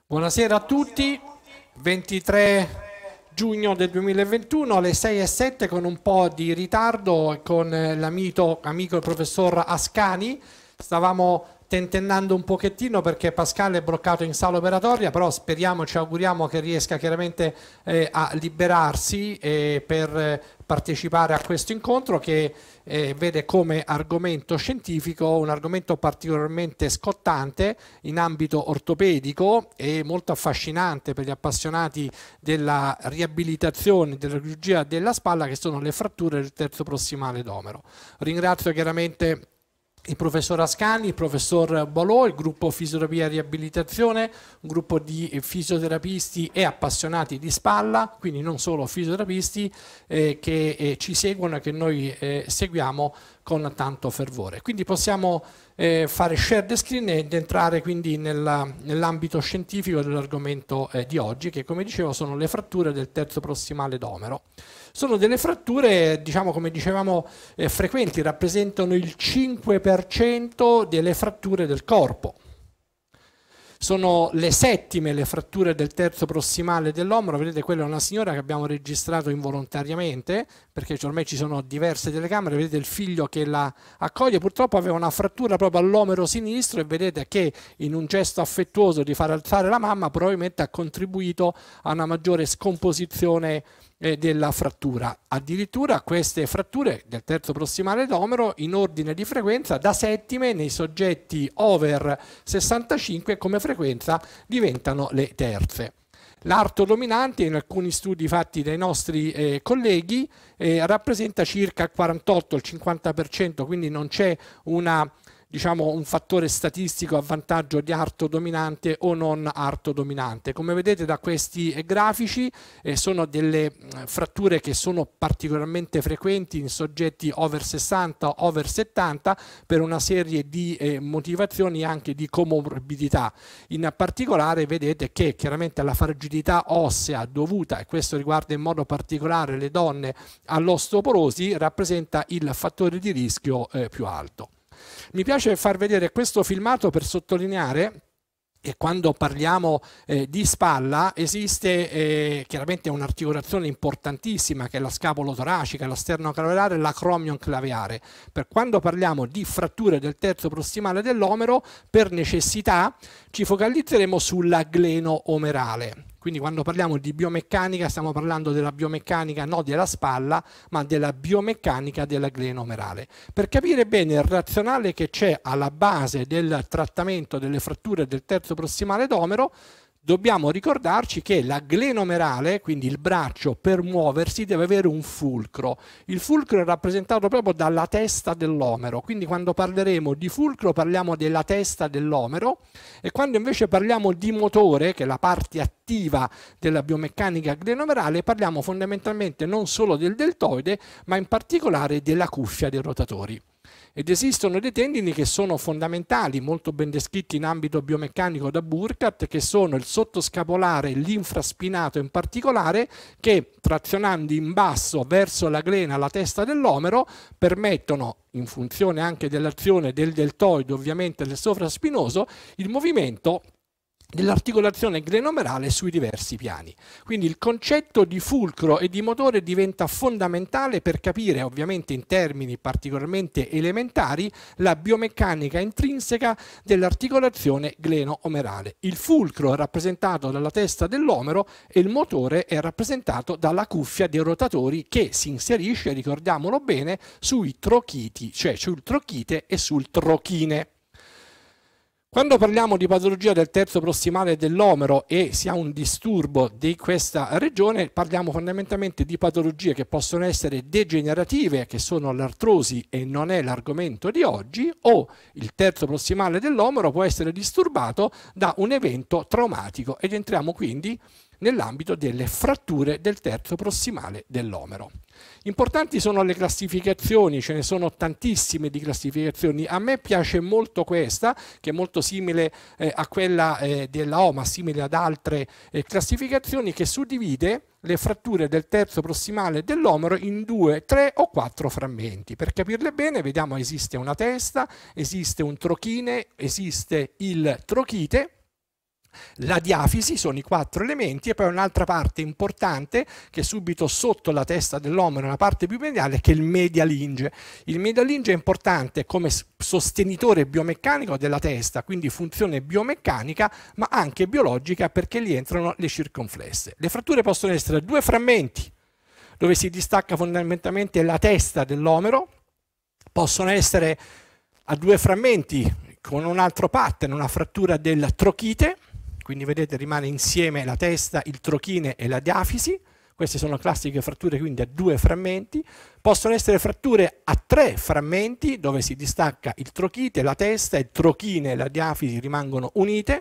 Buonasera a tutti, 23 giugno del 2021 alle 6:07 con un po' di ritardo con l'amico amico professor Ascani. Stavamo tentennando un pochettino perché Pascal è bloccato in sala operatoria, però speriamo, ci auguriamo che riesca chiaramente a liberarsi per partecipare a questo incontro che vede come argomento scientifico un argomento particolarmente scottante in ambito ortopedico e molto affascinante per gli appassionati della riabilitazione, della chirurgia della spalla, che sono le fratture del terzo prossimale d'omero. Ringrazio chiaramente il professor Ascani, il professor Bolò, il gruppo Fisioterapia e Riabilitazione, un gruppo di fisioterapisti e appassionati di spalla, quindi non solo fisioterapisti, che ci seguono e che noi seguiamo con tanto fervore. Quindi possiamo fare share the screen ed entrare quindi nell'ambito scientifico dell'argomento di oggi, che come dicevo sono le fratture del terzo prossimale d'omero. Sono delle fratture, diciamo come dicevamo, frequenti, rappresentano il 5% delle fratture del corpo. Sono le settime le fratture del terzo prossimale dell'omero. Vedete, quella è una signora che abbiamo registrato involontariamente, perché ormai ci sono diverse telecamere. Vedete il figlio che la accoglie, purtroppo aveva una frattura proprio all'omero sinistro e vedete che in un gesto affettuoso di far alzare la mamma probabilmente ha contribuito a una maggiore scomposizione della frattura. Addirittura queste fratture del terzo prossimale d'omero in ordine di frequenza da settime nei soggetti over 65 come frequenza diventano le terze. L'arto dominante in alcuni studi fatti dai nostri colleghi rappresenta circa il 48, il 50%, quindi non c'è un fattore statistico a vantaggio di arto dominante o non arto dominante. Come vedete da questi grafici sono delle fratture che sono particolarmente frequenti in soggetti over 60, over 70 per una serie di motivazioni anche di comorbidità. In particolare vedete che chiaramente la fragilità ossea dovuta, e questo riguarda in modo particolare le donne, all'osteoporosi rappresenta il fattore di rischio più alto. Mi piace far vedere questo filmato per sottolineare che quando parliamo di spalla esiste chiaramente un'articolazione importantissima che è la scapolo-toracica, la sternoclaviare e l'acromion-claviare. Per quando parliamo di fratture del terzo prossimale dell'omero, per necessità ci focalizzeremo sulla gleno-omerale. Quindi quando parliamo di biomeccanica stiamo parlando della biomeccanica non della spalla, ma della biomeccanica della gleno-omerale. Per capire bene il razionale che c'è alla base del trattamento delle fratture del terzo prossimale d'omero, dobbiamo ricordarci che la glenomerale, quindi il braccio per muoversi, deve avere un fulcro. Il fulcro è rappresentato proprio dalla testa dell'omero, quindi quando parleremo di fulcro parliamo della testa dell'omero, e quando invece parliamo di motore, che è la parte attiva della biomeccanica glenomerale, parliamo fondamentalmente non solo del deltoide, ma in particolare della cuffia dei rotatori. Ed esistono dei tendini che sono fondamentali, molto ben descritti in ambito biomeccanico da Burkhardt, che sono il sottoscapolare e l'infraspinato in particolare, che trazionando in basso verso la glena, la testa dell'omero, permettono, in funzione anche dell'azione del deltoide, ovviamente del sovraspinoso, il movimento dell'articolazione glenomerale sui diversi piani. Quindi il concetto di fulcro e di motore diventa fondamentale per capire, ovviamente in termini particolarmente elementari, la biomeccanica intrinseca dell'articolazione gleno-omerale. Il fulcro è rappresentato dalla testa dell'omero e il motore è rappresentato dalla cuffia dei rotatori che si inserisce, ricordiamolo bene, sui trochiti, cioè sul trochite e sul trochine. Quando parliamo di patologia del terzo prossimale dell'omero e si ha un disturbo di questa regione, parliamo fondamentalmente di patologie che possono essere degenerative, che sono l'artrosi e non è l'argomento di oggi, o il terzo prossimale dell'omero può essere disturbato da un evento traumatico, ed entriamo quindi nell'ambito delle fratture del terzo prossimale dell'omero. Importanti sono le classificazioni, ce ne sono tantissime di classificazioni. A me piace molto questa, che è molto simile a quella della OMA, simile ad altre classificazioni, che suddivide le fratture del terzo prossimale dell'omero in 2, 3 o 4 frammenti. Per capirle bene, vediamo, esiste una testa, esiste un trochine, esiste il trochite, La diafisi sono i 4 elementi e poi un'altra parte importante che è subito sotto la testa dell'omero, una parte più mediale, che è il medialinge. Il medialinge è importante come sostenitore biomeccanico della testa, quindi funzione biomeccanica ma anche biologica, perché lì entrano le circonflesse. Le fratture possono essere 2 frammenti dove si distacca fondamentalmente la testa dell'omero, possono essere a 2 frammenti con un altro pattern, una frattura del trochite. Quindi vedete rimane insieme la testa, il trochine e la diafisi. Queste sono classiche fratture quindi a 2 frammenti. Possono essere fratture a 3 frammenti dove si distacca il trochite, la testa, il trochine e la diafisi rimangono unite.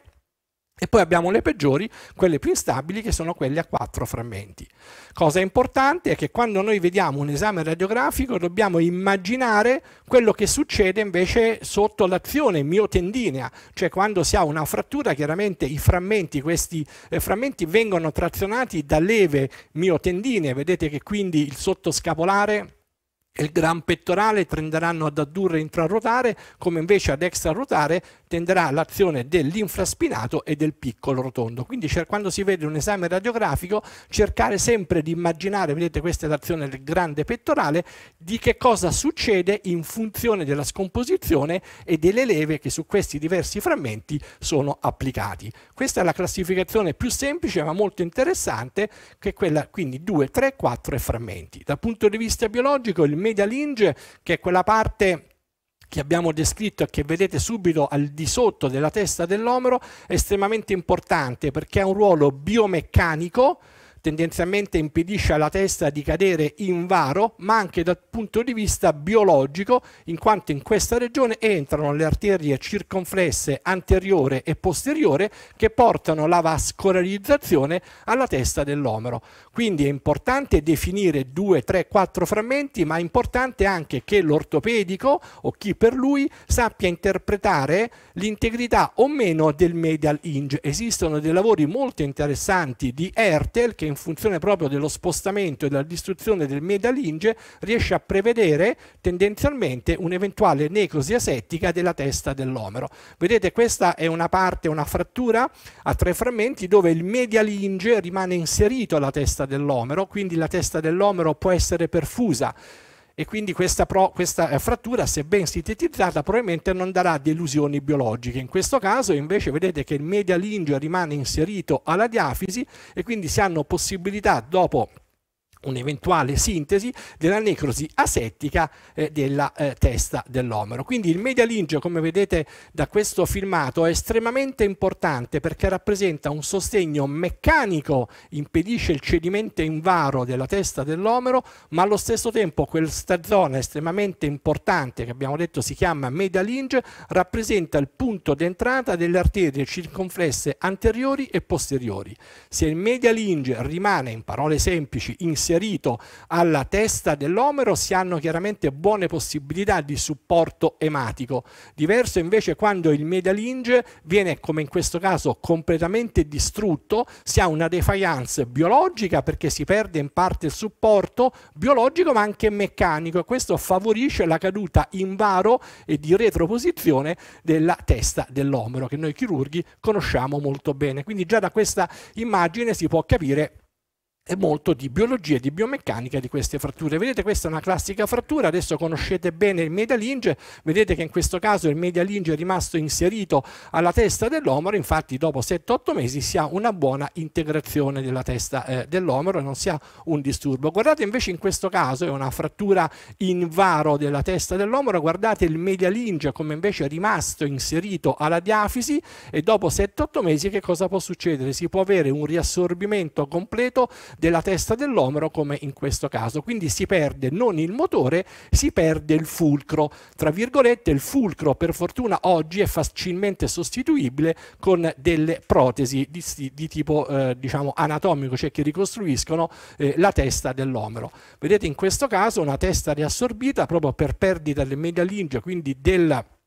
E poi abbiamo le peggiori, quelle più instabili, che sono quelle a 4 frammenti. Cosa importante è che quando noi vediamo un esame radiografico dobbiamo immaginare quello che succede invece sotto l'azione miotendinea, cioè quando si ha una frattura chiaramente i frammenti, questi frammenti vengono trazionati da leve miotendinee, vedete che quindi il sottoscapolare e il gran pettorale tenderanno ad addurre intrarotare, come invece ad extrarotare tenderà l'azione dell'infraspinato e del piccolo rotondo. Quindi quando si vede un esame radiografico cercare sempre di immaginare, vedete questa è l'azione del grande pettorale, di che cosa succede in funzione della scomposizione e delle leve che su questi diversi frammenti sono applicati. Questa è la classificazione più semplice ma molto interessante, che è quella quindi 2, 3, 4 e frammenti. Dal punto di vista biologico il medialinge, che è quella parte che abbiamo descritto e che vedete subito al di sotto della testa dell'omero, è estremamente importante perché ha un ruolo biomeccanico, tendenzialmente impedisce alla testa di cadere in varo, ma anche dal punto di vista biologico, in quanto in questa regione entrano le arterie circonflesse anteriore e posteriore che portano la vascolarizzazione alla testa dell'omero. Quindi è importante definire 2, 3, 4 frammenti, ma è importante anche che l'ortopedico o chi per lui sappia interpretare l'integrità o meno del medial hinge. Esistono dei lavori molto interessanti di Hertel che in funzione proprio dello spostamento e della distruzione del medial hinge riesce a prevedere tendenzialmente un'eventuale necrosi asettica della testa dell'omero. Vedete, questa è una parte, una frattura a 3 frammenti dove il medial hinge rimane inserito alla testa dell'omero, quindi la testa dell'omero può essere perfusa e quindi questa frattura, se ben sintetizzata, probabilmente non darà delusioni biologiche. In questo caso invece vedete che il medial hinge rimane inserito alla diafisi e quindi si hanno possibilità dopo un'eventuale sintesi della necrosi asettica della testa dell'omero. Quindi il medial hinge, come vedete da questo filmato, è estremamente importante perché rappresenta un sostegno meccanico, impedisce il cedimento in varo della testa dell'omero, ma allo stesso tempo questa zona estremamente importante che abbiamo detto si chiama medial hinge rappresenta il punto d'entrata delle arterie circonflesse anteriori e posteriori. Se il medial hinge rimane, in parole semplici, inserito alla testa dell'omero, si hanno chiaramente buone possibilità di supporto ematico. Diverso invece quando il medial hinge viene, come in questo caso, completamente distrutto, si ha una defiance biologica perché si perde in parte il supporto biologico ma anche meccanico e questo favorisce la caduta in varo e di retroposizione della testa dell'omero che noi chirurghi conosciamo molto bene. Quindi già da questa immagine si può capire e molto di biologia e di biomeccanica di queste fratture. Vedete, questa è una classica frattura, adesso conoscete bene il medial hinge, vedete che in questo caso il medial hinge è rimasto inserito alla testa dell'omero, infatti dopo 7-8 mesi si ha una buona integrazione della testa dell'omero e non si ha un disturbo. Guardate invece in questo caso è una frattura in varo della testa dell'omero, guardate il medial hinge come invece è rimasto inserito alla diafisi e dopo 7-8 mesi che cosa può succedere? Si può avere un riassorbimento completo della testa dell'omero come in questo caso, quindi si perde non il motore, si perde il fulcro, tra virgolette. Il fulcro per fortuna oggi è facilmente sostituibile con delle protesi di tipo diciamo anatomico, cioè che ricostruiscono la testa dell'omero. Vedete in questo caso una testa riassorbita proprio per perdita del medial hinge, quindi del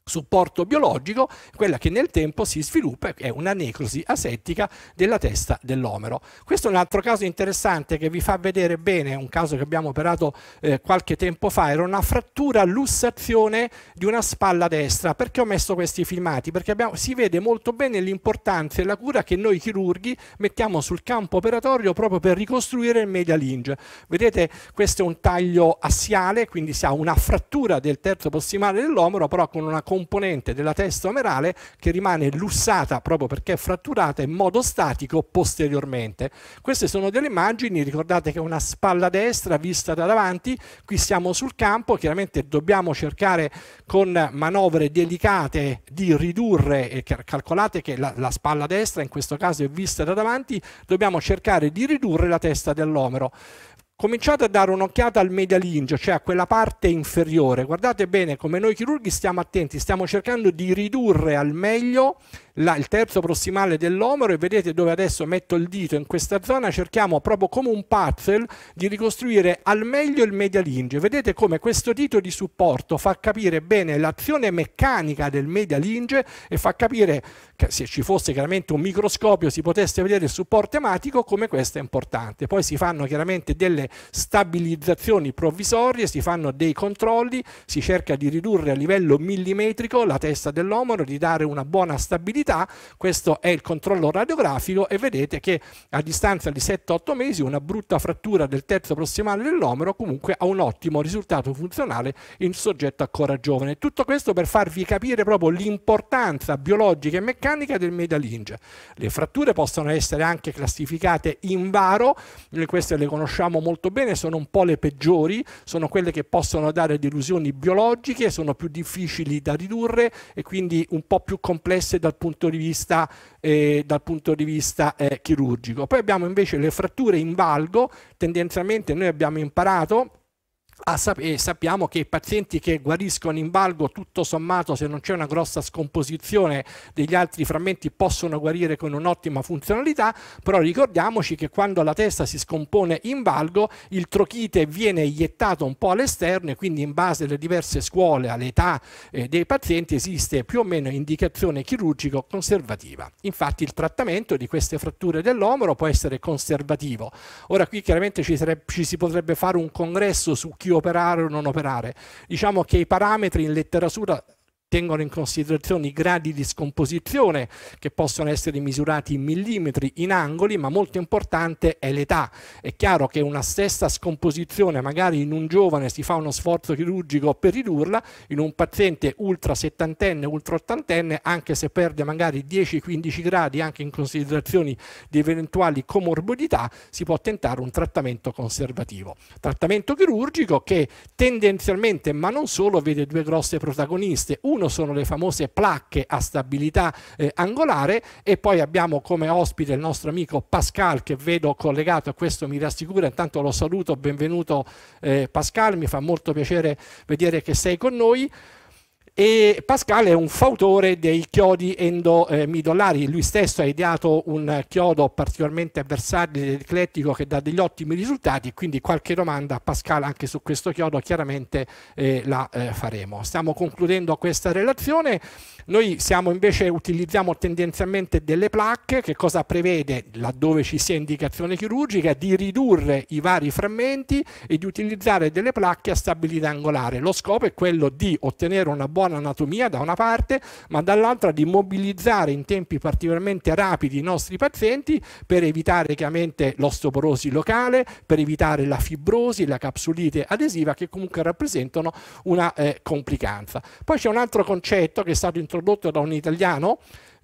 supporto biologico, quella che nel tempo si sviluppa è una necrosi asettica della testa dell'omero. Questo è un altro caso interessante che vi fa vedere bene, un caso che abbiamo operato qualche tempo fa, era una frattura lussazione di una spalla destra. Perché ho messo questi filmati? Perché si vede molto bene l'importanza e la cura che noi chirurghi mettiamo sul campo operatorio proprio per ricostruire il medial hinge. Vedete, questo è un taglio assiale, quindi si ha una frattura del terzo prossimale dell'omero, però con una componente della testa omerale che rimane lussata proprio perché è fratturata in modo statico posteriormente. Queste sono delle immagini, ricordate che è una spalla destra vista da davanti, qui siamo sul campo, chiaramente dobbiamo cercare con manovre delicate di ridurre, e calcolate che la spalla destra in questo caso è vista da davanti, dobbiamo cercare di ridurre la testa dell'omero. Cominciate a dare un'occhiata al medial hinge, cioè a quella parte inferiore. Guardate bene come noi chirurghi stiamo attenti, stiamo cercando di ridurre al meglio il terzo prossimale dell'omero, e vedete dove adesso metto il dito in questa zona, cerchiamo proprio come un puzzle di ricostruire al meglio il medial hinge. Vedete come questo dito di supporto fa capire bene l'azione meccanica del medial hinge e fa capire che se ci fosse chiaramente un microscopio si potesse vedere il supporto ematico come questo è importante. Poi si fanno chiaramente delle stabilizzazioni provvisorie, si fanno dei controlli, si cerca di ridurre a livello millimetrico la testa dell'omero, di dare una buona stabilità. Questo è il controllo radiografico e vedete che a distanza di 7-8 mesi una brutta frattura del terzo prossimale dell'omero comunque ha un ottimo risultato funzionale in soggetto ancora giovane. Tutto questo per farvi capire proprio l'importanza biologica e meccanica del medial hinge. Le fratture possono essere anche classificate in varo, noi queste le conosciamo molto bene, sono un po' le peggiori, sono quelle che possono dare delusioni biologiche, sono più difficili da ridurre e quindi un po' più complesse dal punto di vista chirurgico. Poi abbiamo invece le fratture in valgo, tendenzialmente noi abbiamo imparato sappiamo che i pazienti che guariscono in valgo, tutto sommato, se non c'è una grossa scomposizione degli altri frammenti, possono guarire con un'ottima funzionalità, però ricordiamoci che quando la testa si scompone in valgo il trochite viene iettato un po' all'esterno e quindi in base alle diverse scuole, all'età dei pazienti, esiste più o meno indicazione chirurgico conservativa. Infatti il trattamento di queste fratture dell'omero può essere conservativo. Ora qui chiaramente ci si potrebbe fare un congresso su chi operare o non operare. Diciamo che i parametri in letteratura tengono in considerazione i gradi di scomposizione che possono essere misurati in millimetri, in angoli, ma molto importante è l'età. È chiaro che una stessa scomposizione, magari in un giovane si fa uno sforzo chirurgico per ridurla, in un paziente ultra settantenne, ultra ottantenne, anche se perde magari 10-15 gradi, anche in considerazione di eventuali comorbidità, si può tentare un trattamento conservativo. Trattamento chirurgico che tendenzialmente, ma non solo, vede due grosse protagoniste. Uno sono le famose placche a stabilità angolare, e poi abbiamo come ospite il nostro amico Pascal, che vedo collegato, e questo mi rassicura. Intanto lo saluto, benvenuto Pascal, mi fa molto piacere vedere che sei con noi. E Pascal è un fautore dei chiodi endomidollari, lui stesso ha ideato un chiodo particolarmente versatile ed eclettico che dà degli ottimi risultati, quindi qualche domanda a Pascal anche su questo chiodo chiaramente la faremo. Stiamo concludendo questa relazione. Noi utilizziamo tendenzialmente delle placche. Che cosa prevede, laddove ci sia indicazione chirurgica, di ridurre i vari frammenti e di utilizzare delle placche a stabilità angolare. Lo scopo è quello di ottenere una buona anatomia da una parte, ma dall'altra di mobilizzare in tempi particolarmente rapidi i nostri pazienti per evitare chiaramente l'osteoporosi locale, per evitare la fibrosi, la capsulite adesiva, che comunque rappresentano una complicanza. Poi c'è un altro concetto che è stato introdotto da un italiano,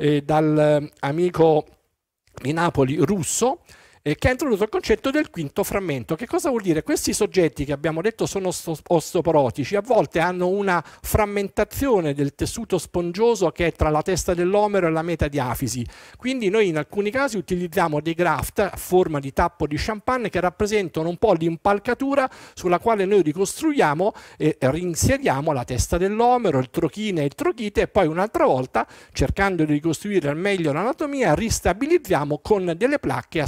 dal amico di Napoli Russo, che ha introdotto il concetto del quinto frammento. Che cosa vuol dire? Questi soggetti che abbiamo detto sono osteoporotici, a volte hanno una frammentazione del tessuto spongioso che è tra la testa dell'omero e la metadiafisi. Quindi noi in alcuni casi utilizziamo dei graft a forma di tappo di champagne che rappresentano un po' l'impalcatura sulla quale noi ricostruiamo e reinseriamo la testa dell'omero, il trochine e il trochite, e poi un'altra volta, cercando di ricostruire al meglio l'anatomia, ristabilizziamo con delle placche a stabilità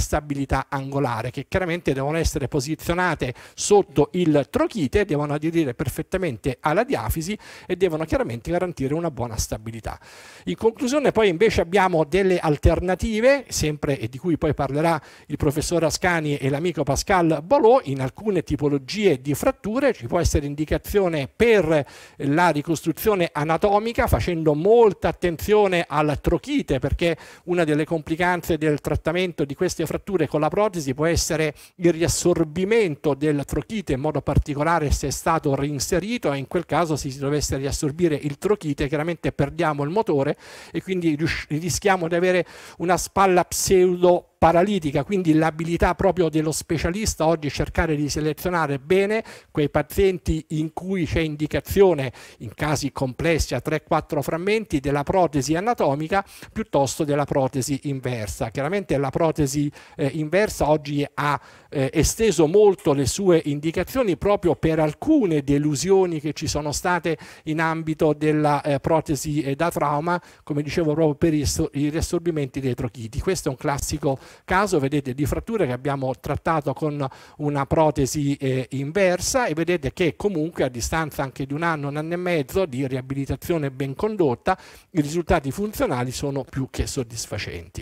stabilità angolare, che chiaramente devono essere posizionate sotto il trochite, devono aderire perfettamente alla diafisi e devono chiaramente garantire una buona stabilità. In conclusione poi invece abbiamo delle alternative, sempre e di cui poi parlerà il professor Ascani e l'amico Pascal Bolot. In alcune tipologie di fratture ci può essere indicazione per la ricostruzione anatomica, facendo molta attenzione al trochite, perché una delle complicanze del trattamento di queste fratture con la protesi può essere il riassorbimento del trochite, in modo particolare se è stato reinserito, e in quel caso se si dovesse riassorbire il trochite chiaramente perdiamo il motore e quindi rischiamo di avere una spalla pseudo paralitica, quindi l'abilità proprio dello specialista oggi è cercare di selezionare bene quei pazienti in cui c'è indicazione, in casi complessi a 3-4 frammenti, della protesi anatomica piuttosto della protesi inversa. Chiaramente la protesi inversa oggi ha esteso molto le sue indicazioni proprio per alcune delusioni che ci sono state in ambito della protesi da trauma, come dicevo, proprio per i riassorbimenti dei trochiti. Questo è un classico caso, vedete, di frattura che abbiamo trattato con una protesi inversa, e vedete che comunque a distanza anche di un anno e mezzo di riabilitazione ben condotta i risultati funzionali sono più che soddisfacenti.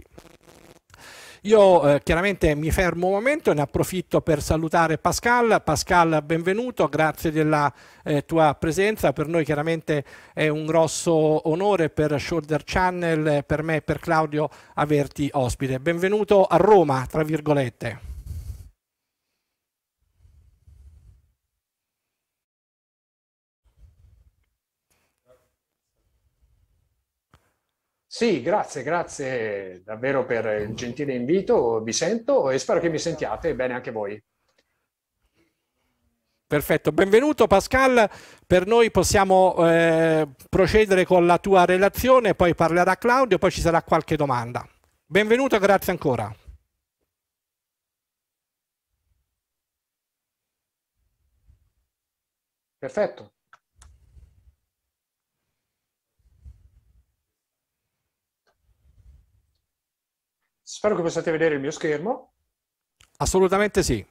Io chiaramente mi fermo un momento e ne approfitto per salutare Pascal. Pascal, benvenuto, grazie della tua presenza. Per noi chiaramente è un grosso onore per Shoulder Channel, per me e per Claudio, averti ospite. Benvenuto a Roma, tra virgolette. Sì, grazie davvero per il gentile invito, vi sento e spero che mi sentiate bene anche voi. Perfetto, benvenuto Pascal, per noi possiamo procedere con la tua relazione, poi parlerà Claudio, poi ci sarà qualche domanda. Benvenuto, grazie ancora. Perfetto. Spero che possiate vedere il mio schermo. Assolutamente sì.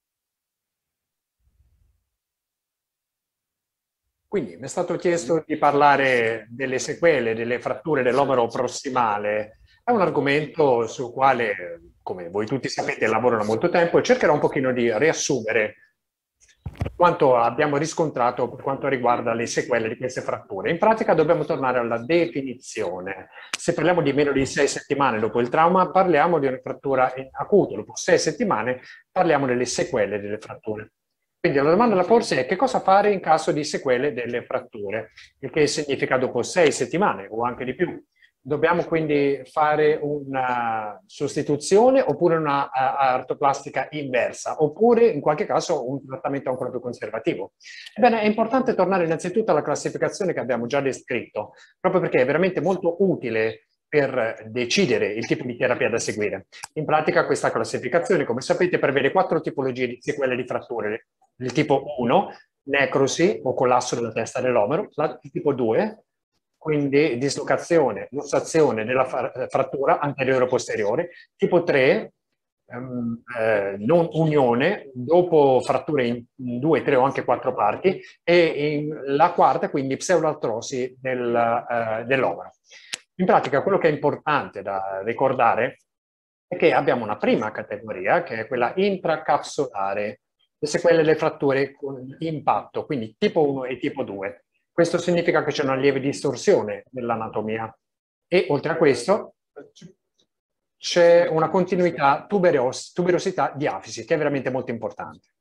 Quindi mi è stato chiesto di parlare delle sequele, delle fratture dell'omero prossimale. È un argomento sul quale, come voi tutti sapete, lavoro da molto tempo e cercherò un pochino di riassumere quanto abbiamo riscontrato per quanto riguarda le sequele di queste fratture. In pratica dobbiamo tornare alla definizione. Se parliamo di meno di 6 settimane dopo il trauma, parliamo di una frattura acuta. Dopo 6 settimane parliamo delle sequele delle fratture. Quindi la domanda da porsi è che cosa fare in caso di sequele delle fratture, il che significa dopo 6 settimane o anche di più. Dobbiamo quindi fare una sostituzione oppure una artroplastica inversa, oppure in qualche caso un trattamento ancora più conservativo. Ebbene, è importante tornare innanzitutto alla classificazione che abbiamo già descritto, proprio perché è veramente molto utile per decidere il tipo di terapia da seguire. In pratica questa classificazione, come sapete, prevede 4 tipologie di sequele di fratture. Il tipo 1, necrosi o collasso della testa dell'omero, il tipo 2, quindi dislocazione, lussazione della frattura anteriore o posteriore, tipo 3, non unione, dopo fratture in 2, 3 o anche 4 parti, e la quarta, quindi pseudoartrosi dell'omero. In pratica quello che è importante da ricordare è che abbiamo una prima categoria, che è quella intracapsolare, le sequele delle fratture con impatto, quindi tipo 1 e tipo 2. Questo significa che c'è una lieve distorsione dell'anatomia e oltre a questo c'è una continuità tuberosità diafisi, che è veramente molto importante.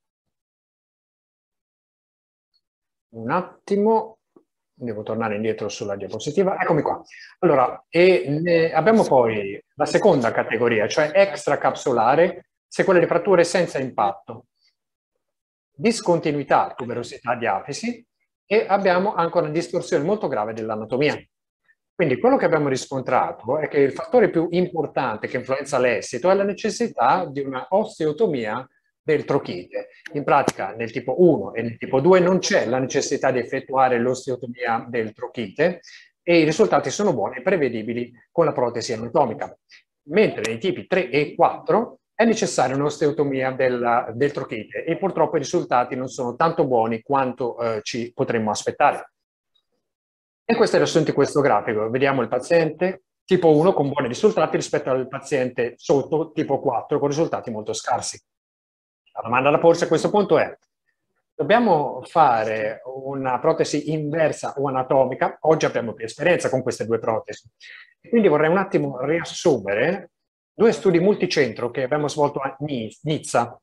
Un attimo, devo tornare indietro sulla diapositiva. Eccomi qua. Allora, abbiamo poi la seconda categoria, cioè extracapsolare, sequele di fratture senza impatto. Discontinuità, tuberosità diafisi, e abbiamo anche una distorsione molto grave dell'anatomia. Quindi quello che abbiamo riscontrato è che il fattore più importante che influenza l'esito è la necessità di una osteotomia del trochite. In pratica nel tipo 1 e nel tipo 2 non c'è la necessità di effettuare l'osteotomia del trochite e i risultati sono buoni e prevedibili con la protesi anatomica. Mentre nei tipi 3 e 4 è necessaria un'osteotomia del trochite e purtroppo i risultati non sono tanto buoni quanto ci potremmo aspettare. E questo è il riassunto di questo grafico. Vediamo il paziente tipo 1 con buoni risultati rispetto al paziente sotto tipo 4 con risultati molto scarsi. La domanda da porsi a questo punto è: dobbiamo fare una protesi inversa o anatomica? Oggi abbiamo più esperienza con queste due protesi. Quindi vorrei un attimo riassumere due studi multicentro che abbiamo svolto a Nizza,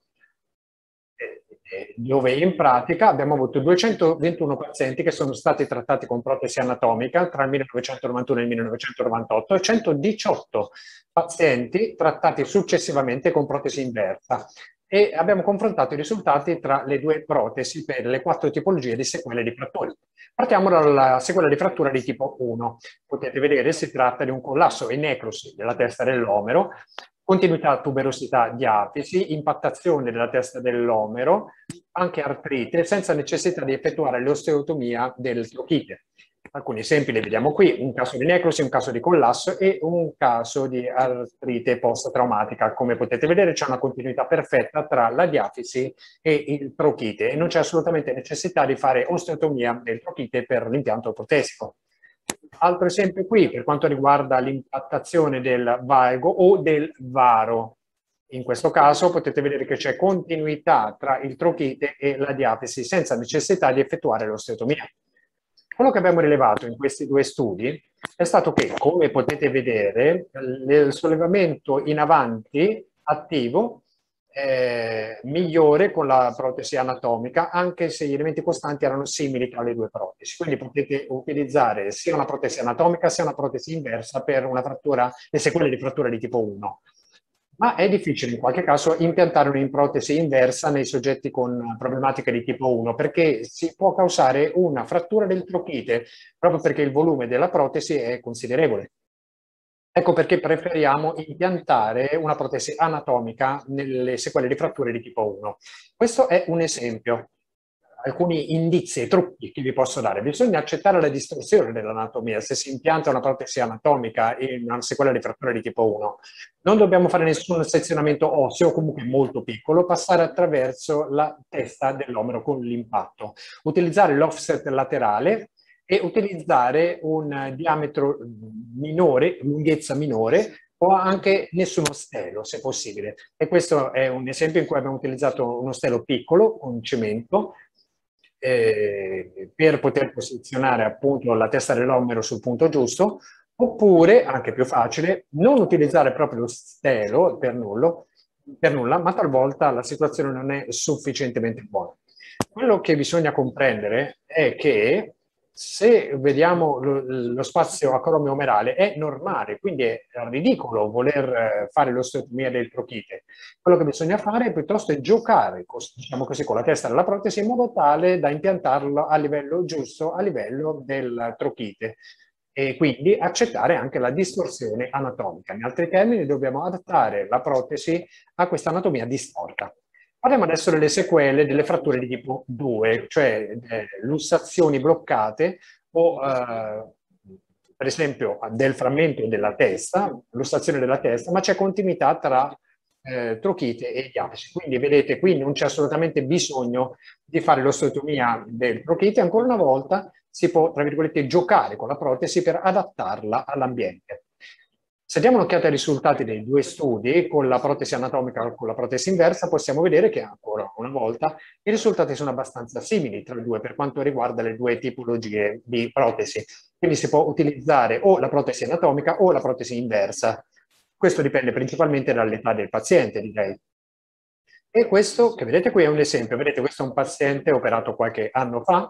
dove in pratica abbiamo avuto 221 pazienti che sono stati trattati con protesi anatomica tra il 1991 e il 1998 e 118 pazienti trattati successivamente con protesi inversa. E abbiamo confrontato i risultati tra le due protesi per le 4 tipologie di sequele di fratture. Partiamo dalla sequela di frattura di tipo 1. Potete vedere si tratta di un collasso e necrosi della testa dell'omero, continuità tuberosità diafisi, impattazione della testa dell'omero, anche artrite, senza necessità di effettuare l'osteotomia del trochite. Alcuni esempi li vediamo qui: un caso di necrosi, un caso di collasso e un caso di artrite post-traumatica. Come potete vedere c'è una continuità perfetta tra la diafisi e il trochite e non c'è assolutamente necessità di fare osteotomia del trochite per l'impianto protesico. Altro esempio qui per quanto riguarda l'impattazione del valgo o del varo. In questo caso potete vedere che c'è continuità tra il trochite e la diafisi senza necessità di effettuare l'osteotomia. Quello che abbiamo rilevato in questi due studi è stato che, come potete vedere, il sollevamento in avanti attivo è migliore con la protesi anatomica, anche se gli elementi costanti erano simili tra le due protesi. Quindi potete utilizzare sia una protesi anatomica sia una protesi inversa per una frattura, le sequele di frattura di tipo 1. Ma è difficile in qualche caso impiantare un'protesi inversa nei soggetti con problematiche di tipo 1 perché si può causare una frattura del trochite proprio perché il volume della protesi è considerevole. Ecco perché preferiamo impiantare una protesi anatomica nelle sequele di fratture di tipo 1. Questo è un esempio. Alcuni indizi e trucchi che vi posso dare. Bisogna accettare la distorsione dell'anatomia. Se si impianta una protesi anatomica in una sequela di frattura di tipo 1, non dobbiamo fare nessun sezionamento osseo, comunque molto piccolo, passare attraverso la testa dell'omero con l'impatto. Utilizzare l'offset laterale e utilizzare un diametro minore, lunghezza minore, o anche nessuno stelo, se possibile. E questo è un esempio in cui abbiamo utilizzato uno stelo piccolo, con cemento, per poter posizionare appunto la testa dell'omero sul punto giusto, oppure, anche più facile, non utilizzare proprio lo stelo per nulla, ma talvolta la situazione non è sufficientemente buona. Quello che bisogna comprendere è che se vediamo lo spazio acromio-omerale è normale, quindi è ridicolo voler fare l'osteotomia del trochite. Quello che bisogna fare è piuttosto giocare, diciamo così, con la testa della protesi in modo tale da impiantarlo a livello giusto, a livello del trochite e quindi accettare anche la distorsione anatomica. In altri termini, dobbiamo adattare la protesi a questa anatomia distorta. Parliamo adesso delle sequele delle fratture di tipo 2, cioè lussazioni bloccate o per esempio del frammento della testa, lussazione della testa, ma c'è continuità tra trochite e diafisi. Quindi vedete, qui non c'è assolutamente bisogno di fare l'osteotomia del trochite, ancora una volta si può, tra virgolette, giocare con la protesi per adattarla all'ambiente. Se diamo un'occhiata ai risultati dei due studi, con la protesi anatomica e con la protesi inversa, possiamo vedere che ancora una volta i risultati sono abbastanza simili tra le due per quanto riguarda le due tipologie di protesi. Quindi si può utilizzare o la protesi anatomica o la protesi inversa. Questo dipende principalmente dall'età del paziente, direi. E questo che vedete qui è un esempio. Vedete, questo è un paziente operato qualche anno fa,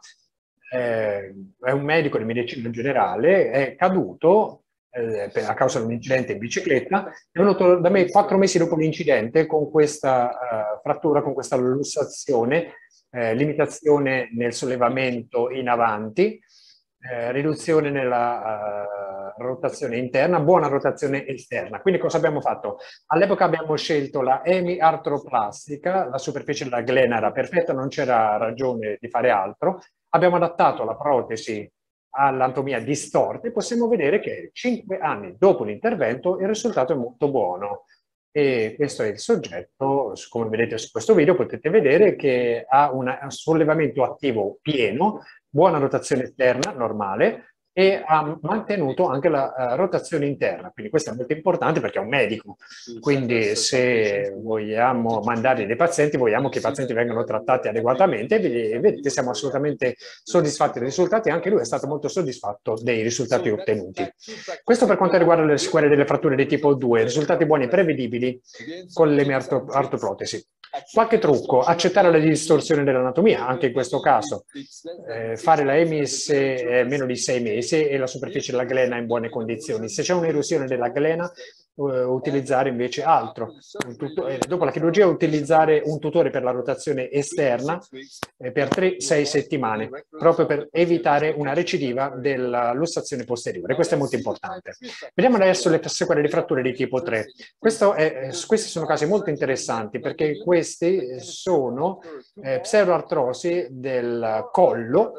è un medico di medicina generale, è caduto a causa di un incidente in bicicletta, è venuto da me 4 mesi dopo l'incidente con questa frattura, con questa lussazione, limitazione nel sollevamento in avanti, riduzione nella rotazione interna, buona rotazione esterna. Quindi cosa abbiamo fatto? All'epoca abbiamo scelto la emiartroplastica, la superficie della glena era perfetta, non c'era ragione di fare altro. Abbiamo adattato la protesi all'anatomia distorta e possiamo vedere che 5 anni dopo l'intervento il risultato è molto buono. e questo è il soggetto. Come vedete su questo video potete vedere che ha un sollevamento attivo pieno, buona rotazione esterna normale, e ha mantenuto anche la rotazione interna. Quindi questo è molto importante perché è un medico. Quindi se vogliamo mandare dei pazienti, vogliamo che i pazienti vengano trattati adeguatamente e vedete siamo assolutamente soddisfatti dei risultati. Anche lui è stato molto soddisfatto dei risultati ottenuti. Questo per quanto riguarda le sequele delle fratture di tipo 2, risultati buoni e prevedibili con le mie artoprotesi. Qualche trucco: accettare la distorsione dell'anatomia, anche in questo caso, fare la EMI se è meno di 6 mesi e la superficie della glena in buone condizioni. Se c'è un'erosione della glena, utilizzare invece altro. Dopo la chirurgia utilizzare un tutore per la rotazione esterna per 3-6 settimane, proprio per evitare una recidiva della lussazione posteriore. Questo è molto importante. Vediamo adesso le sequele di fratture di tipo 3. Questi sono casi molto interessanti perché questi sono pseudoartrosi del collo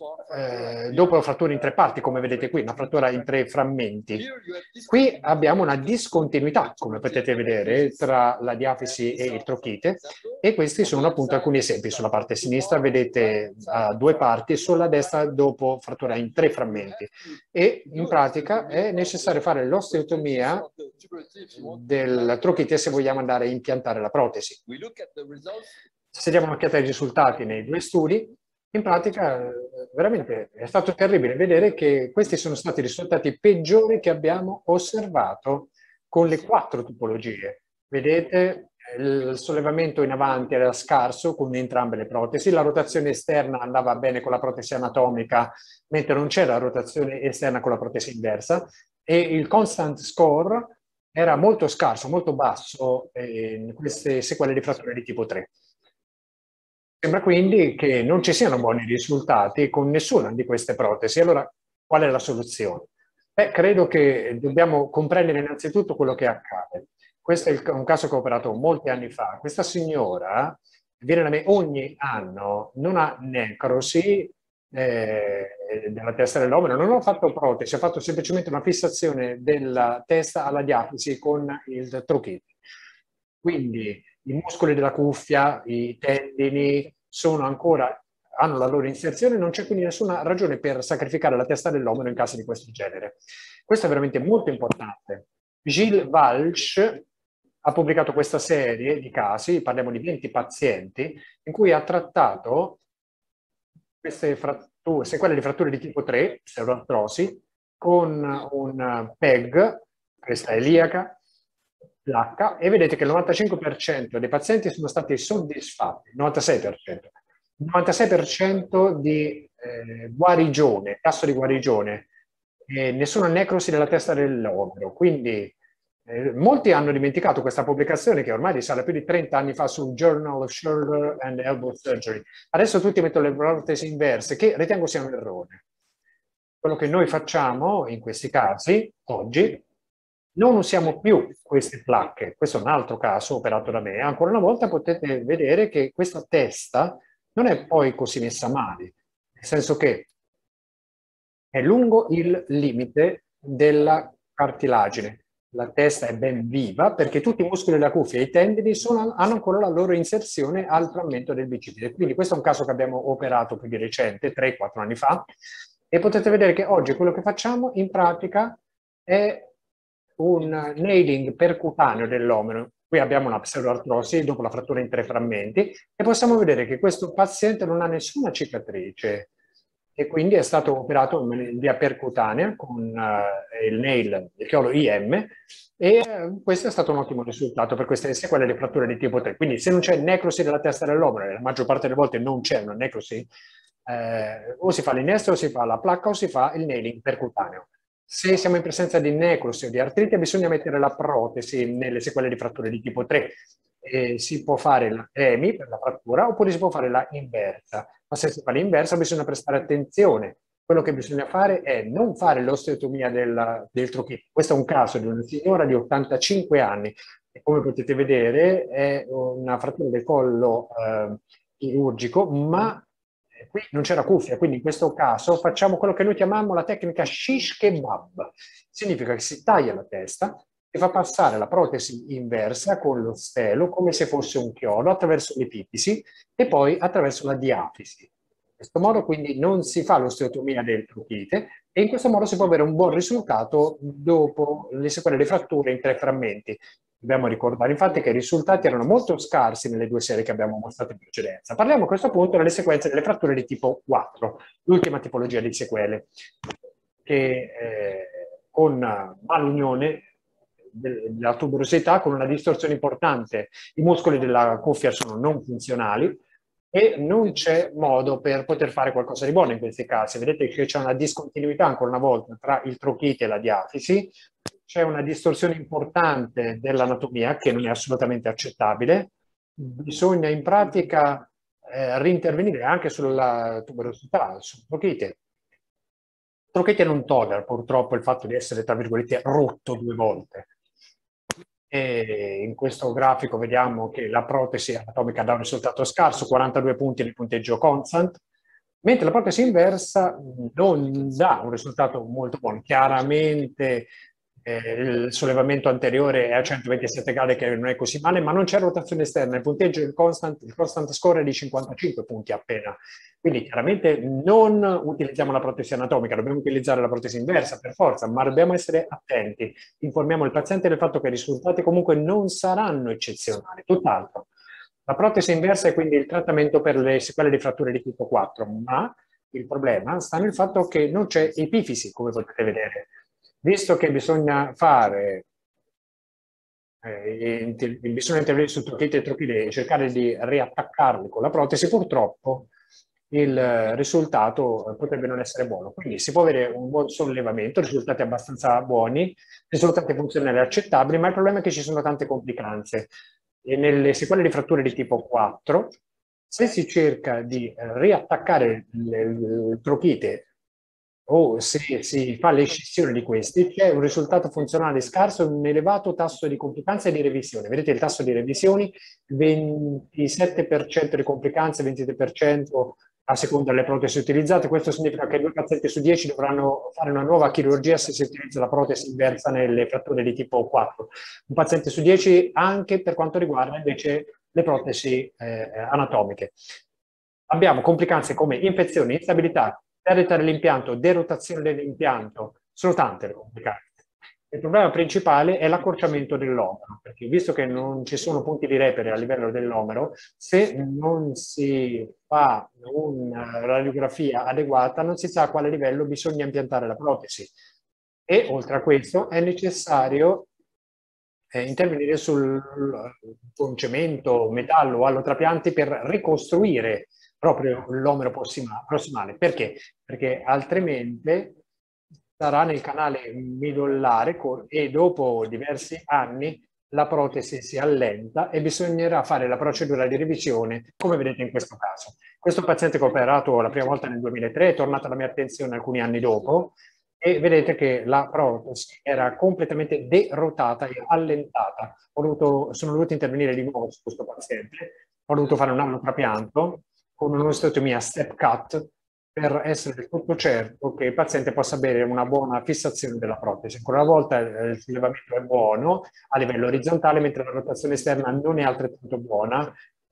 dopo fratture in 3 parti, come vedete qui, una frattura in 3 frammenti. Qui abbiamo una discontinuità, come potete vedere, tra la diafisi e il trochite, e questi sono appunto alcuni esempi. Sulla parte sinistra vedete 2 parti, sulla destra dopo frattura in 3 frammenti. E in pratica è necessario fare l'osteotomia del trochite se vogliamo andare a impiantare la protesi. Se diamo un'occhiata ai risultati nei 2 studi, in pratica veramente è stato terribile vedere che questi sono stati i risultati peggiori che abbiamo osservato con le 4 tipologie. Vedete, il sollevamento in avanti era scarso con entrambe le protesi, la rotazione esterna andava bene con la protesi anatomica, mentre non c'era rotazione esterna con la protesi inversa, e il constant score era molto scarso, molto basso in queste sequele di fratture di tipo 3. Sembra quindi che non ci siano buoni risultati con nessuna di queste protesi. Allora, qual è la soluzione? Credo che dobbiamo comprendere innanzitutto quello che accade. Questo è un caso che ho operato molti anni fa. Questa signora viene da me ogni anno, non ha necrosi della testa dell'omero, non ho fatto protesi, ho fatto semplicemente una fissazione della testa alla diafisi con il trochite. Quindi i muscoli della cuffia, i tendini hanno la loro inserzione, non c'è quindi nessuna ragione per sacrificare la testa dell'omero in casi di questo genere. Questo è veramente molto importante. Gilles Walsh ha pubblicato questa serie di casi, parliamo di 20 pazienti, in cui ha trattato queste sequele di fratture di tipo 3, pseudoartrosi, con un PEG, questa è iliaca, l'H, e vedete che il 95% dei pazienti sono stati soddisfatti, 96%. 96% di guarigione, tasso di guarigione, nessuna necrosi della testa dell'omero. Quindi molti hanno dimenticato questa pubblicazione che ormai risale più di 30 anni fa sul Journal of Shoulder and Elbow Surgery. Adesso tutti mettono le protesi inverse, che ritengo sia un errore. Quello che noi facciamo in questi casi, oggi, non usiamo più queste placche. Questo è un altro caso operato da me. Ancora una volta potete vedere che questa testa non è poi così messa male, nel senso che è lungo il limite della cartilagine. La testa è ben viva perché tutti i muscoli della cuffia e i tendini hanno ancora la loro inserzione al frammento del bicipite. Quindi questo è un caso che abbiamo operato più di recente, 3-4 anni fa, e potete vedere che oggi quello che facciamo in pratica è un nailing percutaneo dell'omero. Qui abbiamo una pseudoartrosi dopo la frattura in 3 frammenti e possiamo vedere che questo paziente non ha nessuna cicatrice e quindi è stato operato in via percutanea con il nail, il chiodo IM, e questo è stato un ottimo risultato per queste sequele di fratture di tipo 3. Quindi se non c'è necrosi della testa dell'omero, la maggior parte delle volte non c'è una necrosi, o si fa l'innesto, o si fa la placca, o si fa il nailing percutaneo. Se siamo in presenza di necrosi o di artrite, bisogna mettere la protesi nelle sequele di fratture di tipo 3. Si può fare la EMI per la frattura oppure si può fare la inversa. Ma se si fa l'inversa bisogna prestare attenzione. Quello che bisogna fare è non fare l'osteotomia del trochite. Questo è un caso di una signora di 85 anni e come potete vedere è una frattura del collo chirurgico, ma qui non c'era cuffia, quindi in questo caso facciamo quello che noi chiamiamo la tecnica shish kebab. Significa che si taglia la testa, si fa passare la protesi inversa con lo stelo come se fosse un chiodo attraverso l'epifisi e poi attraverso la diafisi. In questo modo quindi non si fa l'osteotomia del trochite e in questo modo si può avere un buon risultato dopo le sequele di fratture in 3 frammenti. Dobbiamo ricordare infatti che i risultati erano molto scarsi nelle 2 serie che abbiamo mostrato in precedenza. Parliamo a questo punto delle sequenze delle fratture di tipo 4, l'ultima tipologia di sequele, che con malunione della tuberosità, con una distorsione importante, i muscoli della cuffia sono non funzionali e non c'è modo per poter fare qualcosa di buono in questi casi. Vedete che c'è una discontinuità ancora una volta tra il trochite e la diafisi, c'è una distorsione importante dell'anatomia che non è assolutamente accettabile. Bisogna in pratica rintervenire anche sulla tuberosità, sul trochite. Il trochite non tollera purtroppo il fatto di essere, tra virgolette, rotto 2 volte. E in questo grafico vediamo che la protesi anatomica dà un risultato scarso, 42 punti nel punteggio constant, mentre la protesi inversa non dà un risultato molto buono. Chiaramente il sollevamento anteriore è a 127 gradi, che non è così male, ma non c'è rotazione esterna. Il punteggio, il constant score è di 55 punti appena. Quindi chiaramente non utilizziamo la protesi anatomica, dobbiamo utilizzare la protesi inversa per forza, ma dobbiamo essere attenti. Informiamo il paziente del fatto che i risultati comunque non saranno eccezionali, tutt'altro. La protesi inversa è quindi il trattamento per le sequele di fratture di tipo 4, ma il problema sta nel fatto che non c'è epifisi, come potete vedere. Visto che bisogna fare, bisogna intervenire sul trochite e trochide e cercare di riattaccarli con la protesi, purtroppo il risultato potrebbe non essere buono. Quindi si può avere un buon sollevamento, risultati abbastanza buoni, risultati funzionali accettabili, ma il problema è che ci sono tante complicanze. E nelle sequele di fratture di tipo 4, se si cerca di riattaccare il trochite o se si fa l'escissione di questi, c'è un risultato funzionale scarso e un elevato tasso di complicanze e di revisione. Vedete il tasso di revisioni, 27% di complicanze, 23% a seconda delle protesi utilizzate. Questo significa che 2 pazienti su 10 dovranno fare una nuova chirurgia se si utilizza la protesi inversa nelle fratture di tipo 4. Un paziente su 10 anche per quanto riguarda invece le protesi anatomiche. Abbiamo complicanze come infezioni, instabilità, perdita dell'impianto, derotazione dell'impianto, sono tante le complicanze. Il problema principale è l'accorciamento dell'omero, perché visto che non ci sono punti di repere a livello dell'omero, se non si fa una radiografia adeguata, non si sa a quale livello bisogna impiantare la protesi. E oltre a questo è necessario intervenire con cemento, metallo o allotrapianti per ricostruire proprio l'omero prossimale. Perché? Perché altrimenti sarà nel canale midollare e dopo diversi anni la protesi si allenta e bisognerà fare la procedura di revisione, come vedete in questo caso. Questo paziente che ho operato la prima volta nel 2003 è tornato alla mia attenzione alcuni anni dopo e vedete che la protesi era completamente derotata e allentata. Sono dovuto intervenire di nuovo su questo paziente, ho dovuto fare un allotrapianto con un'osteotomia step cut per essere del tutto certo che il paziente possa avere una buona fissazione della protesi. Ancora una volta il sollevamento è buono a livello orizzontale, mentre la rotazione esterna non è altrettanto buona,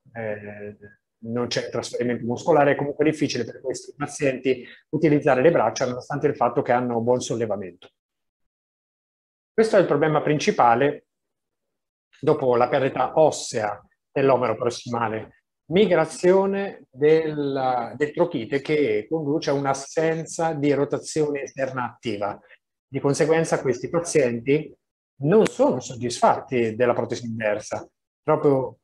non c'è trasferimento muscolare, è comunque difficile per questi pazienti utilizzare le braccia nonostante il fatto che hanno buon sollevamento. Questo è il problema principale dopo la perdita ossea dell'omero prossimale. Migrazione del trochite che conduce a un'assenza di rotazione esterna attiva. Di conseguenza questi pazienti non sono soddisfatti della protesi inversa, proprio